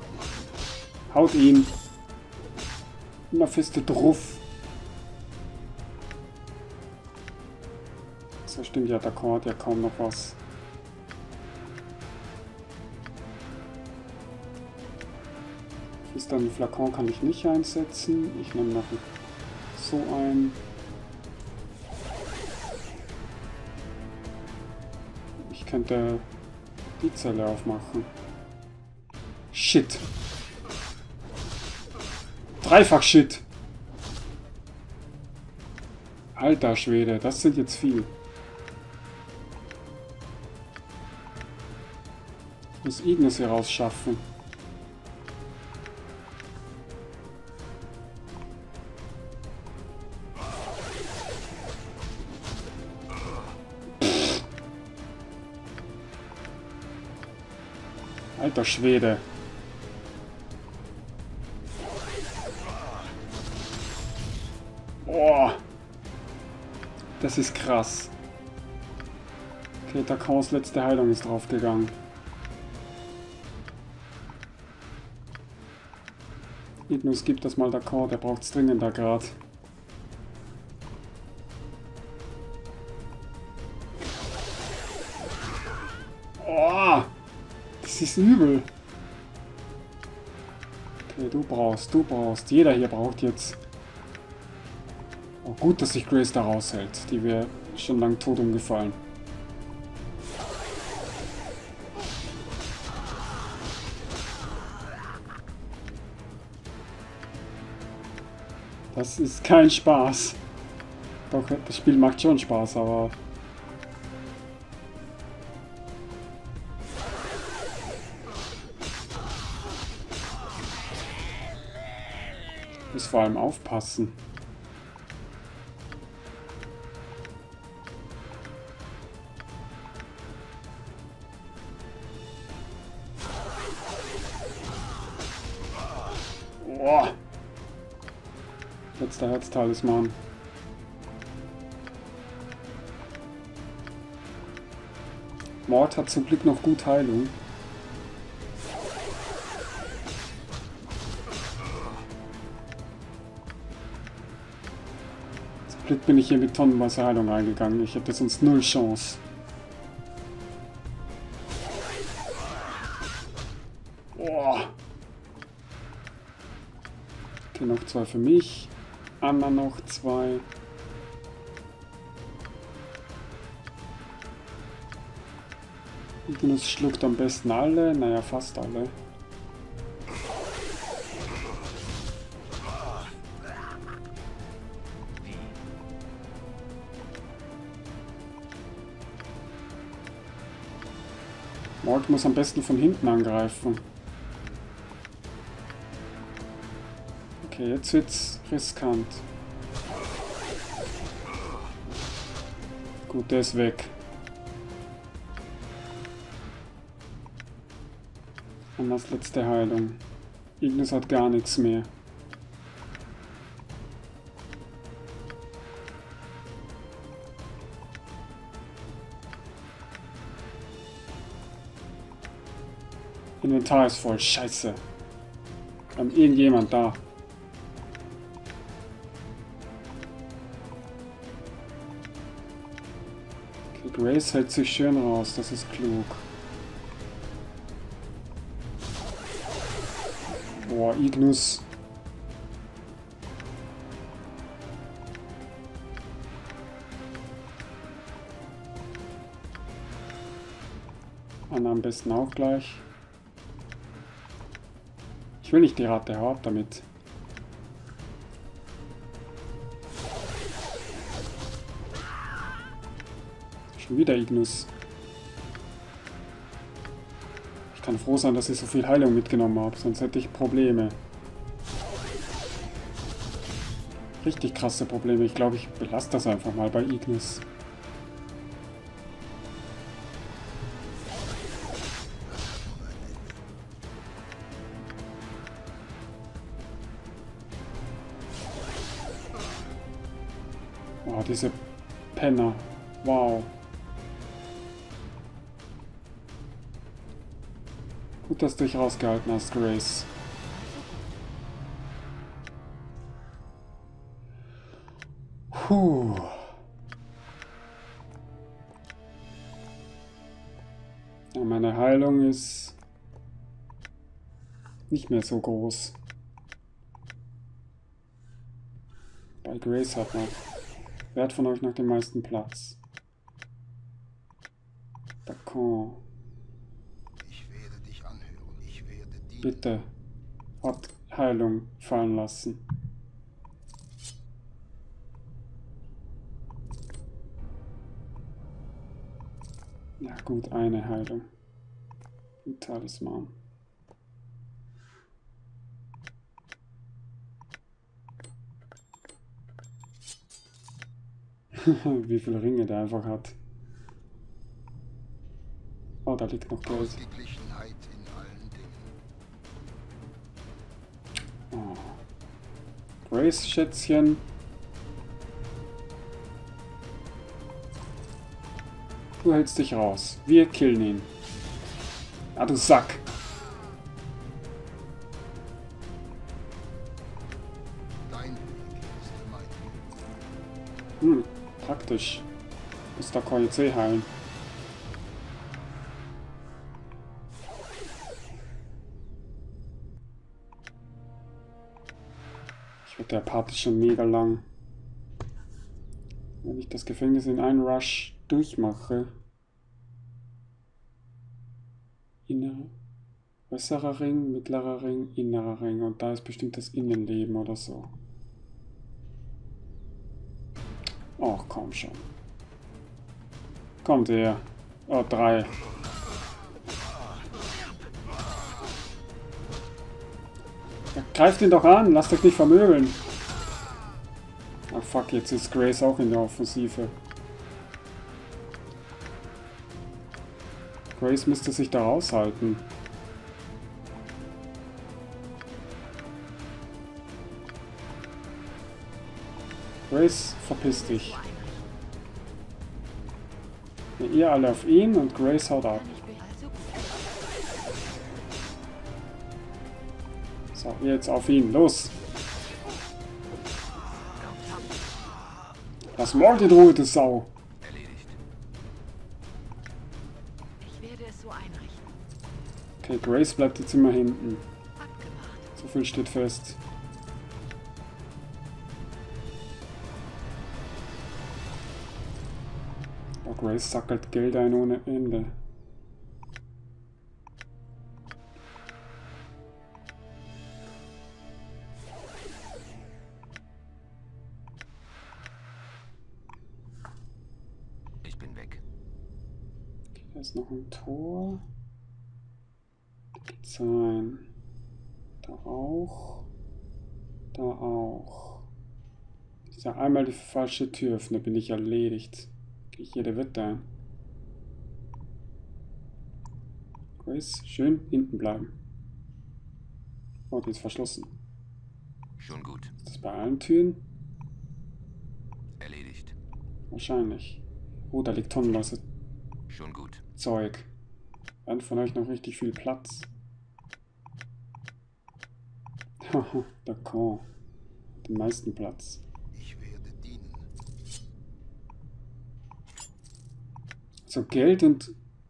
Haut ihn. Mephisto drauf. Stimmt ja, der Chor hat ja kaum noch was. Ist dann ein Flakon kann ich nicht einsetzen. Ich nehme noch so ein. Ich könnte die Zelle aufmachen. Shit. Dreifach Shit. Alter Schwede, das sind jetzt viel. Ich muss Ignis hier rausschaffen. Alter Schwede. Boah. Das ist krass. Okay, der Chaos letzte Heilung ist draufgegangen. Ignus, gib das mal der Chor, der braucht es dringender gerade. Oh, das ist übel. Okay, du brauchst, du brauchst. Jeder hier braucht jetzt. Oh, gut, dass sich Grace da raushält. Die wäre schon lang tot umgefallen. Das ist kein Spaß. Doch, das Spiel macht schon Spaß, aber... Ich muss vor allem aufpassen. Boah. Letzter Herztalisman. Mord hat zum Glück noch gut Heilung. Zum Glück bin ich hier mit tonnenweise Heilung reingegangen. Ich hätte sonst null Chance. Boah. Okay, noch zwei für mich. Anna noch zwei. Ignus schluckt am besten alle. Naja, fast alle. Mord muss am besten von hinten angreifen. Okay, jetzt wird's riskant. Gut, der ist weg. Und das letzte Heilung. Ignus hat gar nichts mehr. Inventar ist voll. Scheiße. Wir haben irgendjemand da. Okay, Grace hält sich schön raus. Das ist klug. Boah, Ignus. Anna am besten auch gleich. Ich will nicht die Ratte, hau ab damit. Schon wieder Ignus. Ich kann froh sein, dass ich so viel Heilung mitgenommen habe, sonst hätte ich Probleme. Richtig krasse Probleme. Ich glaube, ich belasse das einfach mal bei Ignus. Oh, diese Penner. Wow. Gut, dass du dich rausgehalten hast, Grace. Puh. Heilung ist nicht mehr so groß. Bei Grace hat noch. Wer hat von euch noch den meisten Platz? D'accord.
Ich werde dich anhören. Ich werde dienen.
Bitte. Hat Heilung fallen lassen. Ja gut, eine Heilung. Ein Talisman. Wie viele Ringe der einfach hat. Oh, da liegt noch Geld.
Ausgeglichenheit in allen Dingen.
Oh. Grace, Schätzchen. Du hältst dich raus. Wir killen ihn. Ah, du Sack.
Dein Weg ist mein Weg.
Hm, praktisch. Muss da K C heilen. Ich würde der Part ist schon mega lang. Wenn ich das Gefängnis in einen Rush durchmache. Innerer, äußerer Ring, mittlerer Ring, innerer Ring. Und da ist bestimmt das Innenleben oder so. Oh, komm schon. Kommt her. Oh, drei. Ja, greift ihn doch an, lasst euch nicht vermöbeln. Ah fuck, jetzt ist Grace auch in der Offensive. Grace müsste sich da raushalten. Grace, verpiss dich. Ja, ihr alle auf ihn und Grace haut ab. So, ihr jetzt auf ihn. Los! Lass Mord in Ruhe, du Sau!
Erledigt.
Ich werde es so einrichten.
Okay, Grace bleibt jetzt immer hinten.
Abgemacht.
So viel steht fest. Oh, Grace sackelt Geld ein ohne Ende.
Ich bin weg.
Okay, da ist noch ein Tor. Da geht's rein. Da auch. Da auch. Ich sag einmal die falsche Tür öffne, bin ich erledigt. Krieg ich jede Wette ein. Grace, schön hinten bleiben. Oh, die ist verschlossen.
Schon gut.
Ist das bei allen Türen?
Erledigt.
Wahrscheinlich. Oh, da liegt tonnenweise
Schon gut.
Zeug. Hat von euch noch richtig viel Platz. Haha, der Con. Den meisten Platz.
Ich werde dienen.
So, Geld und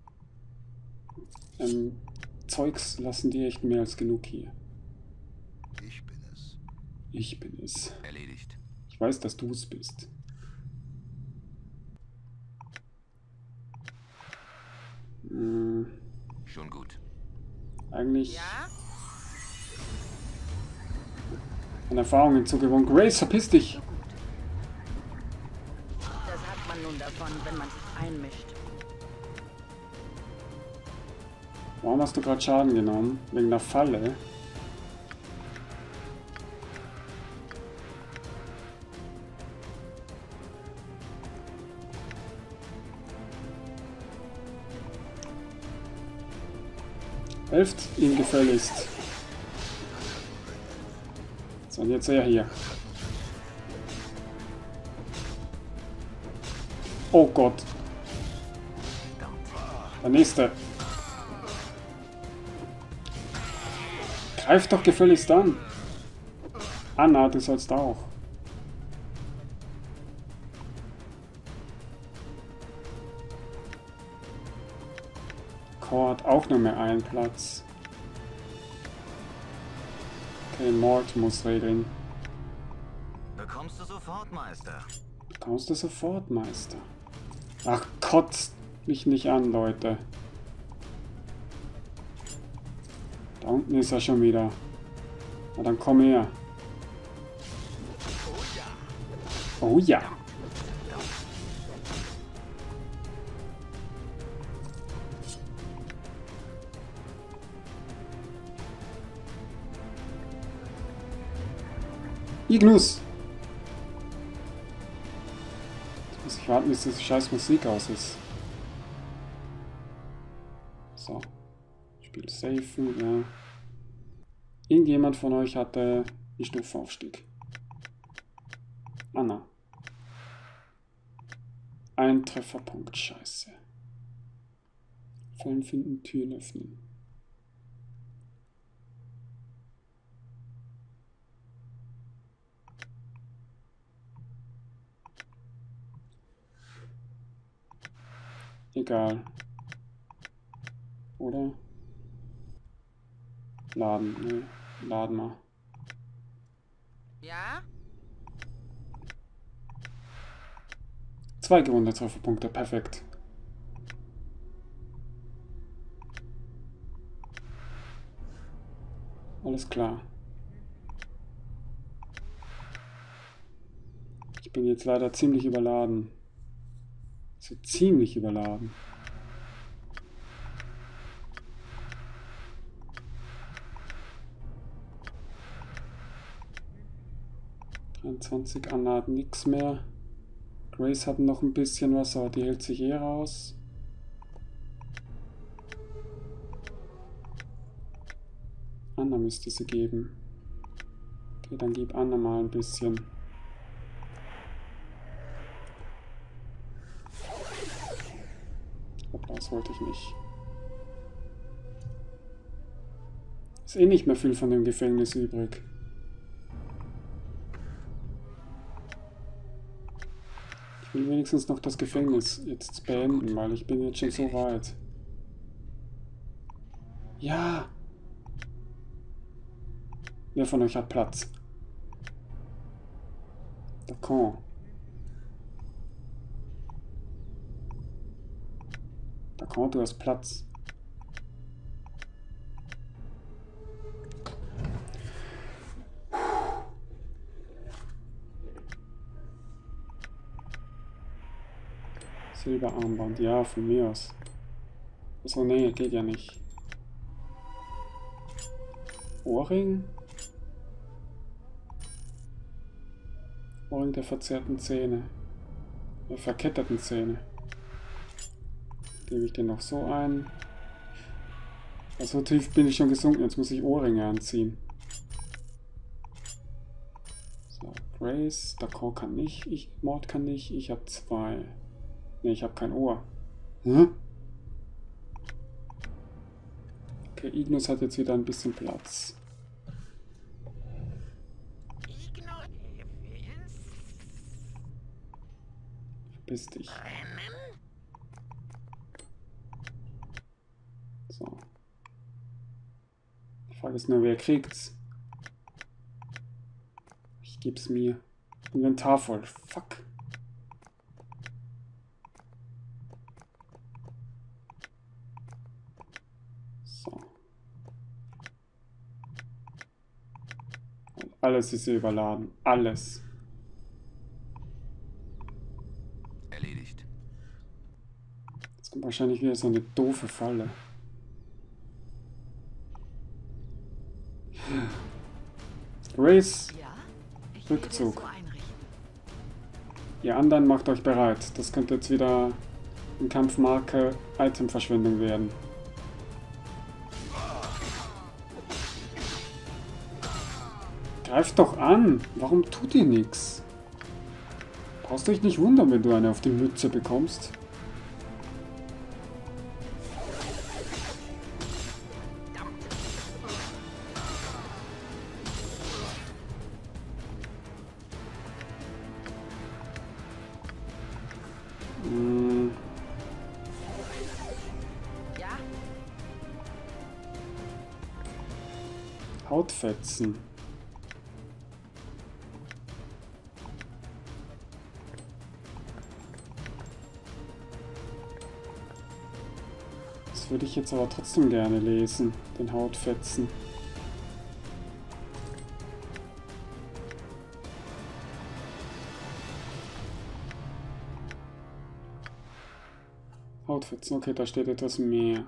ähm, Zeugs lassen die echt mehr als genug hier.
Ich bin es.
Ich bin es.
Erledigt.
Ich weiß, dass du es bist. Hm,
Schon gut.
eigentlich
Ja?
an Erfahrungen zugewonnen. Grace, verpiss dich!
So gut. Das hat man nun davon, wenn man sich einmischt.
Warum hast du gerade Schaden genommen? Wegen der Falle? Helft ihm gefälligst. So, und jetzt er hier. Oh Gott. Der nächste. Greif doch gefälligst an. Anna, du sollst auch. Core hat auch nur mehr einen Platz. Okay, Mord muss regeln.
Bekommst du sofort, Meister.
Bekommst du sofort, Meister. Ach, kotzt mich nicht an, Leute. Da unten ist er schon wieder. Na dann komm her. Oh ja. Ignus! Jetzt muss ich warten, bis diese scheiß Musik aus ist. So. Spiel safen, ja. Irgendjemand von euch hatte die Stufenaufstieg. Anna. Ein Trefferpunkt, scheiße. Fallen finden, Türen öffnen. Egal. Oder? Laden, ne? Laden mal.
Ja?
Zwei gewonnene Trefferpunkte, perfekt. Alles klar. Ich bin jetzt leider ziemlich überladen. So ziemlich überladen. dreiundzwanzig, Anna hat nichts mehr. Grace hat noch ein bisschen was, aber die hält sich eh raus. Anna müsste sie geben. Okay, dann gib Anna mal ein bisschen. Aber das wollte ich nicht. Ist eh nicht mehr viel von dem Gefängnis übrig. Ich will wenigstens noch das Gefängnis jetzt beenden, weil ich bin jetzt schon so weit. Ja! Wer von euch hat Platz? Der Con. Der Con, du hast Platz. Silberarmband, ja, von mir aus. Achso, nee, geht ja nicht. Ohrring? Ohrring der verzerrten Zähne. Der verketteten Zähne. Gebe ich den noch so ein. So tief bin ich schon gesunken, jetzt muss ich Ohrringe anziehen. So, Grace, D'accord kann nicht, ich, Mord kann nicht, ich habe zwei. Ne, ich habe kein Ohr. Hm? Okay, Ignus hat jetzt wieder ein bisschen Platz. Verpiss dich. So. Die Frage ist nur, wer kriegt's? Ich geb's mir. Inventar voll. Fuck. So. Und alles ist hier überladen. Alles.
Erledigt.
Jetzt kommt wahrscheinlich wieder so eine doofe Falle. Grace,
Ja? Ich
Rückzug.
werde es so einrichten.
Ihr anderen macht euch bereit. Das könnte jetzt wieder eine Kampfmarke Itemverschwendung werden. Greift doch an! Warum tut ihr nichts? Brauchst du dich nicht wundern, wenn du eine auf die Mütze bekommst.
Ja?
Hautfetzen. Das würde ich jetzt aber trotzdem gerne lesen, den Hautfetzen. Hautfetzen, okay, da steht etwas mehr.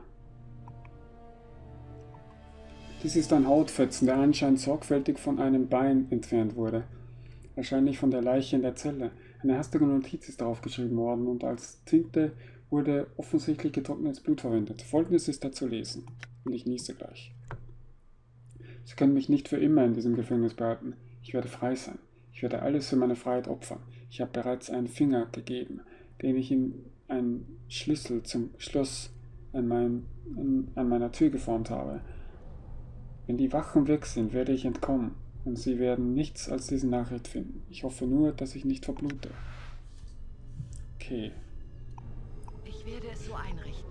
Dies ist ein Hautfetzen, der anscheinend sorgfältig von einem Bein entfernt wurde. Wahrscheinlich von der Leiche in der Zelle. Eine hastige Notiz ist darauf geschrieben worden und als Tinte wurde offensichtlich getrocknetes Blut verwendet. Folgendes ist da zu lesen. Und ich niese gleich. Sie können mich nicht für immer in diesem Gefängnis behalten. Ich werde frei sein. Ich werde alles für meine Freiheit opfern. Ich habe bereits einen Finger gegeben, den ich in einen Schlüssel zum Schloss an, mein, an, an meiner Tür geformt habe. Wenn die Wachen weg sind, werde ich entkommen und sie werden nichts als diese Nachricht finden. Ich hoffe nur, dass ich nicht verblute. Okay.
Ich werde es so einrichten.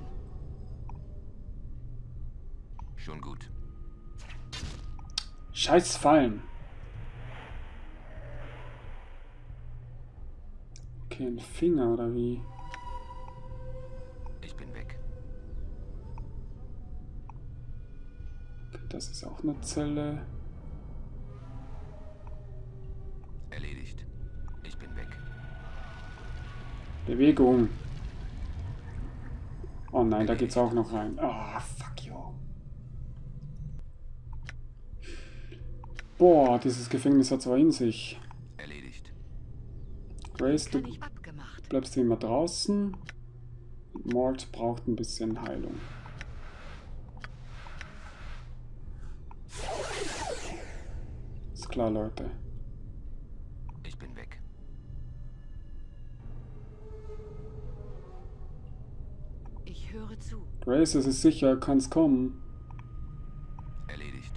Schon gut.
Scheiß Fallen. Okay, ein Finger oder wie?
Ich bin weg.
Okay, das ist auch eine Zelle.
Erledigt. Ich bin weg.
Bewegung. Oh nein, da geht's auch noch rein. Ah, oh, fuck you. Boah, dieses Gefängnis hat zwar in sich.
Erledigt.
Grace, du
Kann ich abgemacht.
bleibst wie immer draußen. Mort braucht ein bisschen Heilung. Ist klar, Leute.
Ich bin weg.
Ich höre zu.
Grace, es ist sicher, kann's kommen.
Erledigt.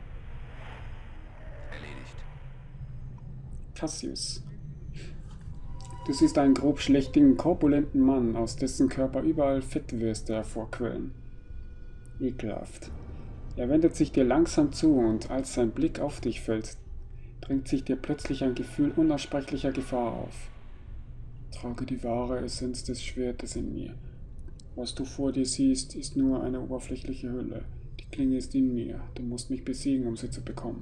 Erledigt.
Cassius. Du siehst einen grob schlechtigen, korpulenten Mann, aus dessen Körper überall Fettwürste hervorquellen. Ekelhaft. Er wendet sich dir langsam zu und als sein Blick auf dich fällt, drängt sich dir plötzlich ein Gefühl unaussprechlicher Gefahr auf. Trage die wahre Essenz des Schwertes in mir. Was du vor dir siehst, ist nur eine oberflächliche Hülle. Die Klinge ist in mir. Du musst mich besiegen, um sie zu bekommen.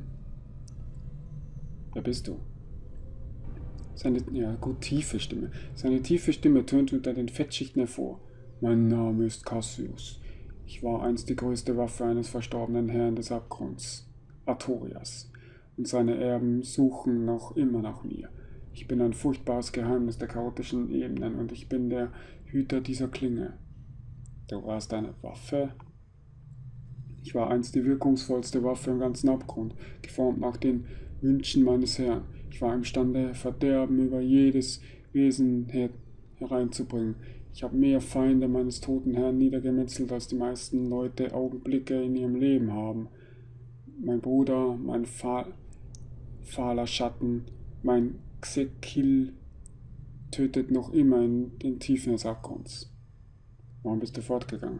Wer bist du? Seine, ja, gut, tiefe Stimme. Seine tiefe Stimme tönt unter den Fettschichten hervor. Mein Name ist Cassius. Ich war einst die größte Waffe eines verstorbenen Herrn des Abgrunds, Artorias. Und seine Erben suchen noch immer nach mir. Ich bin ein furchtbares Geheimnis der chaotischen Ebenen und ich bin der Hüter dieser Klinge. Du warst eine Waffe? Ich war einst die wirkungsvollste Waffe im ganzen Abgrund, geformt nach den Wünschen meines Herrn. Ich war imstande, Verderben über jedes Wesen her hereinzubringen. Ich habe mehr Feinde meines toten Herrn niedergemetzelt, als die meisten Leute Augenblicke in ihrem Leben haben. Mein Bruder, mein Fa fahler Schatten, mein Xekil tötet noch immer in den Tiefen des Abgrunds. Warum bist du fortgegangen?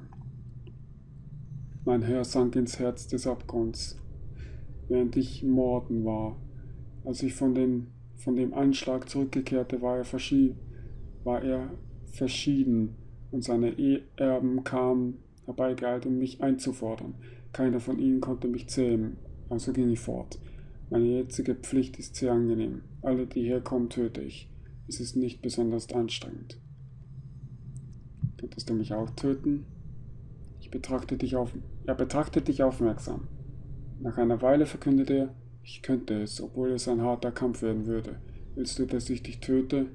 Mein Herr sank ins Herz des Abgrunds, während ich morden war. Als ich von, den, von dem Anschlag zurückkehrte, war er, verschieden, war er verschieden und seine Erben kamen herbeigeeilt, um mich einzufordern. Keiner von ihnen konnte mich zähmen, also ging ich fort. Meine jetzige Pflicht ist sehr angenehm. Alle, die herkommen, töte ich. Es ist nicht besonders anstrengend. Könntest du mich auch töten? Ich betrachte dich auf, er betrachtet dich aufmerksam. Nach einer Weile verkündete er, ich könnte es, obwohl es ein harter Kampf werden würde. Willst du, dass ich dich töte?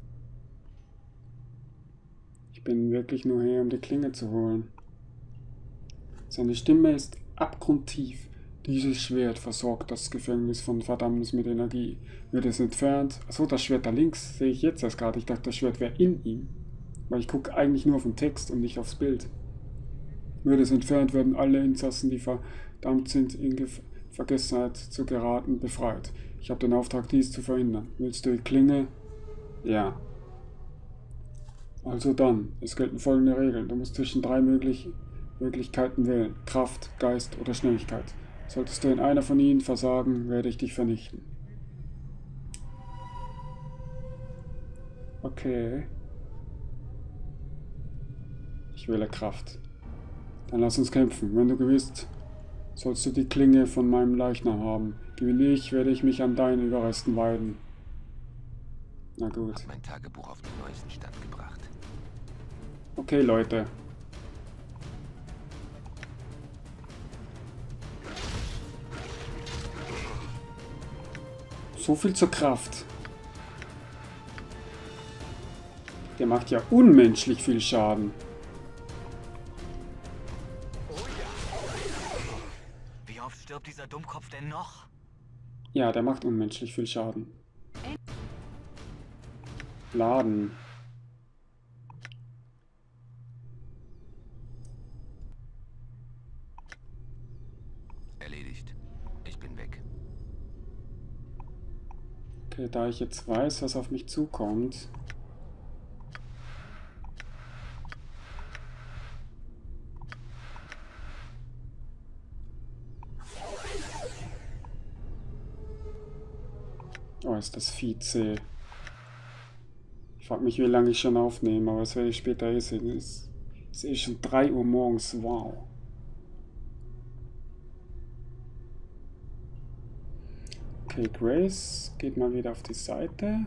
Ich bin wirklich nur her, um die Klinge zu holen. Seine Stimme ist abgrundtief. Dieses Schwert versorgt das Gefängnis von Verdammnis mit Energie. Wird es entfernt? Achso, das Schwert da links sehe ich jetzt erst gerade. Ich dachte, das Schwert wäre in ihm. Weil ich gucke eigentlich nur auf den Text und nicht aufs Bild. Würde es entfernt, werden alle Insassen, die verdammt sind, in Gef Vergessenheit zu geraten, befreit. Ich habe den Auftrag, dies zu verhindern. Willst du die Klinge? Ja. Also dann, es gelten folgende Regeln. Du musst zwischen drei möglich Möglichkeiten wählen. Kraft, Geist oder Schnelligkeit. Solltest du in einer von ihnen versagen, werde ich dich vernichten. Okay. Ich wähle Kraft. Dann lass uns kämpfen. Wenn du gewinnst, sollst du die Klinge von meinem Leichnam haben. Gewinne ich, werde ich mich an deinen Überresten weiden. Na gut.
Hab mein Tagebuch auf den neuesten Stand gebracht.
Okay, Leute. So viel zur Kraft. Der macht ja unmenschlich viel Schaden.
Wie oft stirbt dieser Dummkopf denn noch?
Ja, der macht unmenschlich viel Schaden. Laden.
Erledigt. Ich bin weg.
Okay, da ich jetzt weiß, was auf mich zukommt. Oh, ist das Vieh zäh. Ich frage mich, wie lange ich schon aufnehme, aber das werde ich später eh sehen. Es ist eh schon drei Uhr morgens. Wow. Okay, Grace geht mal wieder auf die Seite.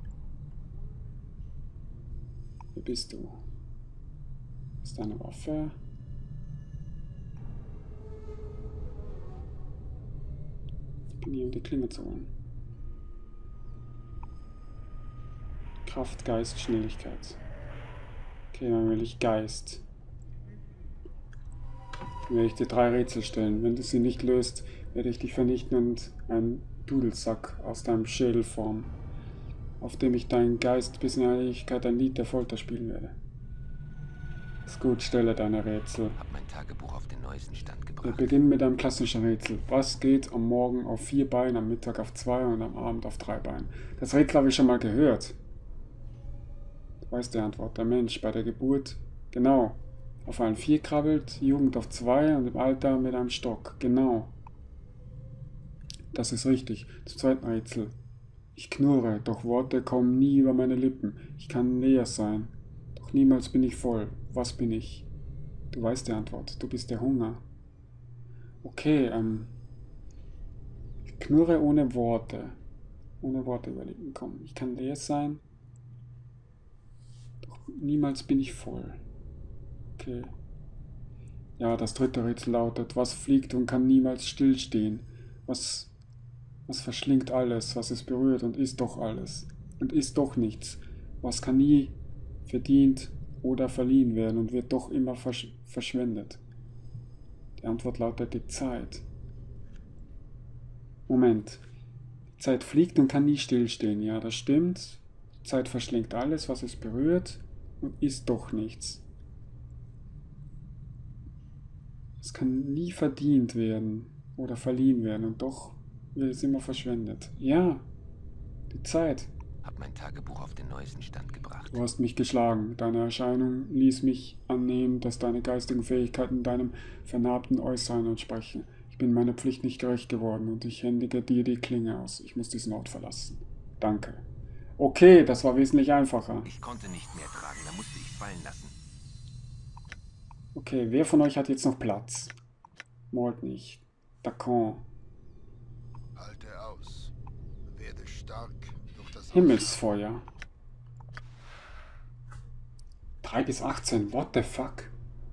Wo bist du? Ist deine Waffe? Ich bin hier, um die Klinge zu holen. Kraft, Geist, Schnelligkeit. Okay, dann will ich Geist. Dann werde ich dir drei Rätsel stellen. Wenn du sie nicht löst, werde ich dich vernichten und einen Dudelsack aus deinem Schädel formen, auf dem ich deinen Geist bis in eine Ewigkeit ein Lied der Folter spielen werde. Ist gut, stelle deine Rätsel.
Hab mein Tagebuch auf den neuesten Stand
Wir
gebracht.
beginnen mit einem klassischen Rätsel. Was geht am Morgen auf vier Beinen, am Mittag auf zwei und am Abend auf drei Beinen? Das Rätsel habe ich schon mal gehört. Du weißt die Antwort. Der Mensch bei der Geburt, genau, auf allen vier krabbelt, Jugend auf zwei und im Alter mit einem Stock. Genau. Das ist richtig. Zum zweiten Rätsel. Ich knurre, doch Worte kommen nie über meine Lippen. Ich kann leer sein, doch niemals bin ich voll. Was bin ich? Du weißt die Antwort. Du bist der Hunger. Okay, ähm. Ich knurre ohne Worte. Ohne Worte über Lippen kommen. Ich kann leer sein, doch niemals bin ich voll. Okay. Ja, das dritte Rätsel lautet, was fliegt und kann niemals stillstehen? Was, was verschlingt alles, was es berührt und ist doch alles und ist doch nichts? Was kann nie verdient oder verliehen werden und wird doch immer versch verschwendet? Die Antwort lautet die Zeit. Moment. Die Zeit fliegt und kann nie stillstehen. Ja, das stimmt. Die Zeit verschlingt alles, was es berührt und ist doch nichts. Es kann nie verdient werden oder verliehen werden und doch wird es immer verschwendet. Ja, die Zeit.
Hab mein Tagebuch auf den neuesten Stand gebracht.
Du hast mich geschlagen. Deine Erscheinung ließ mich annehmen, dass deine geistigen Fähigkeiten deinem vernarbten Äußeren entsprechen. Ich bin meiner Pflicht nicht gerecht geworden und ich händige dir die Klinge aus. Ich muss diesen Ort verlassen. Danke. Okay, das war wesentlich einfacher.
Ich konnte nicht mehr tragen, da musste ich fallen lassen.
Okay, wer von euch hat jetzt noch Platz? Mord nicht. D'accord.
Halte aus. Werde stark durch das
Himmelsfeuer. drei bis achtzehn, what the fuck?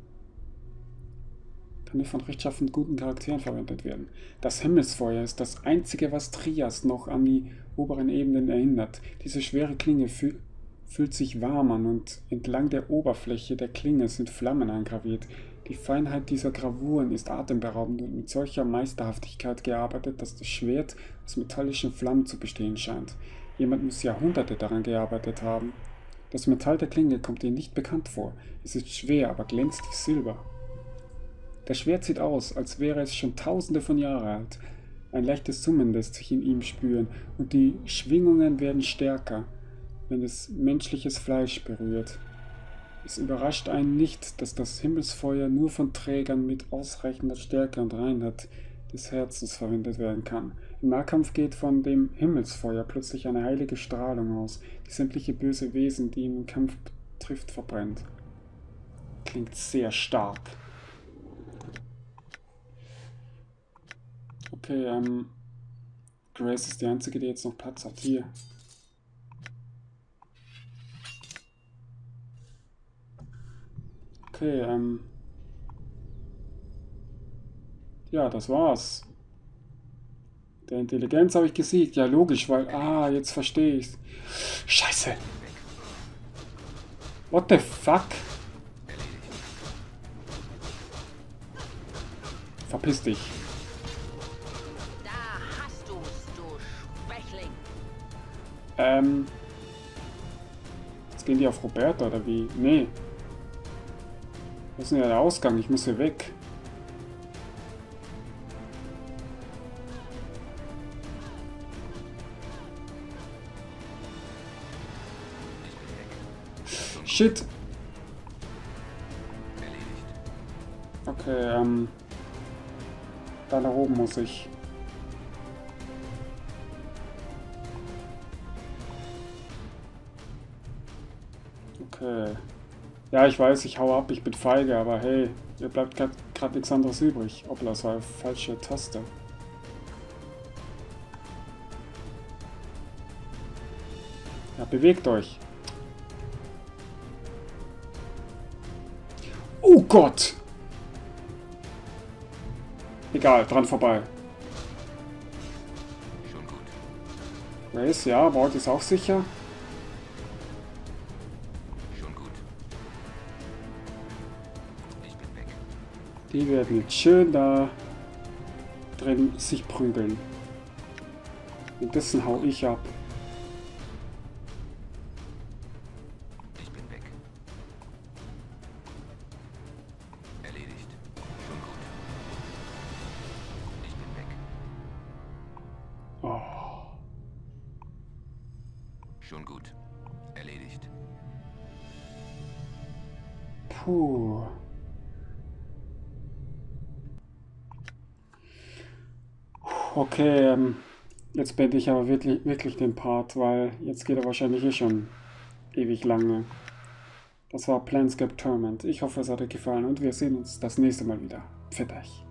Kann nur von rechtschaffend guten Charakteren verwendet werden. Das Himmelsfeuer ist das einzige, was Trias noch an die oberen Ebenen erinnert. Diese schwere Klinge fühl fühlt sich warm an und entlang der Oberfläche der Klinge sind Flammen eingraviert. Die Feinheit dieser Gravuren ist atemberaubend und mit solcher Meisterhaftigkeit gearbeitet, dass das Schwert aus metallischen Flammen zu bestehen scheint. Jemand muss Jahrhunderte daran gearbeitet haben. Das Metall der Klinge kommt ihr nicht bekannt vor. Es ist schwer, aber glänzt wie Silber. Das Schwert sieht aus, als wäre es schon tausende von Jahren alt. Ein leichtes Summen lässt sich in ihm spüren und die Schwingungen werden stärker, wenn es menschliches Fleisch berührt. Es überrascht einen nicht, dass das Himmelsfeuer nur von Trägern mit ausreichender Stärke und Reinheit des Herzens verwendet werden kann. Im Nahkampf geht von dem Himmelsfeuer plötzlich eine heilige Strahlung aus, die sämtliche böse Wesen, die ihn im Kampf trifft, verbrennt. Klingt sehr stark. Okay, ähm... Grace ist die einzige, die jetzt noch Platz hat. Hier. Okay, ähm... ja, das war's. Der Intelligenz habe ich gesiegt. Ja, logisch, weil... Ah, jetzt verstehe ich's. Scheiße. What the fuck? Verpiss dich.
Da hast du's, du Schwächling.
Ähm... Jetzt gehen die auf Roberta, oder wie? Nee. Was ist denn ja der Ausgang? Ich muss hier weg. Shit. Okay, ähm... da nach oben muss ich. Okay. Ja, ich weiß, ich hau ab, ich bin feige, aber hey, ihr bleibt gerade nichts anderes übrig. Hoppla, das war eine falsche Taste. Ja, bewegt euch. Oh Gott! Egal, dran vorbei.
Schon gut.
Grace, ja, Bord ist auch sicher.
Schon gut. Ich bin weg.
Die werden jetzt schön da drin sich prügeln. Und dessen hau ich ab.
Ich bin weg. Erledigt. Schon gut. Ich bin weg.
Oh.
Schon gut. Erledigt.
Puh. Okay, ähm, jetzt beende ich aber wirklich, wirklich den Part, weil jetzt geht er wahrscheinlich eh schon ewig lange. Das war Planescape Torment. Ich hoffe, es hat euch gefallen und wir sehen uns das nächste Mal wieder. Pfiat euch.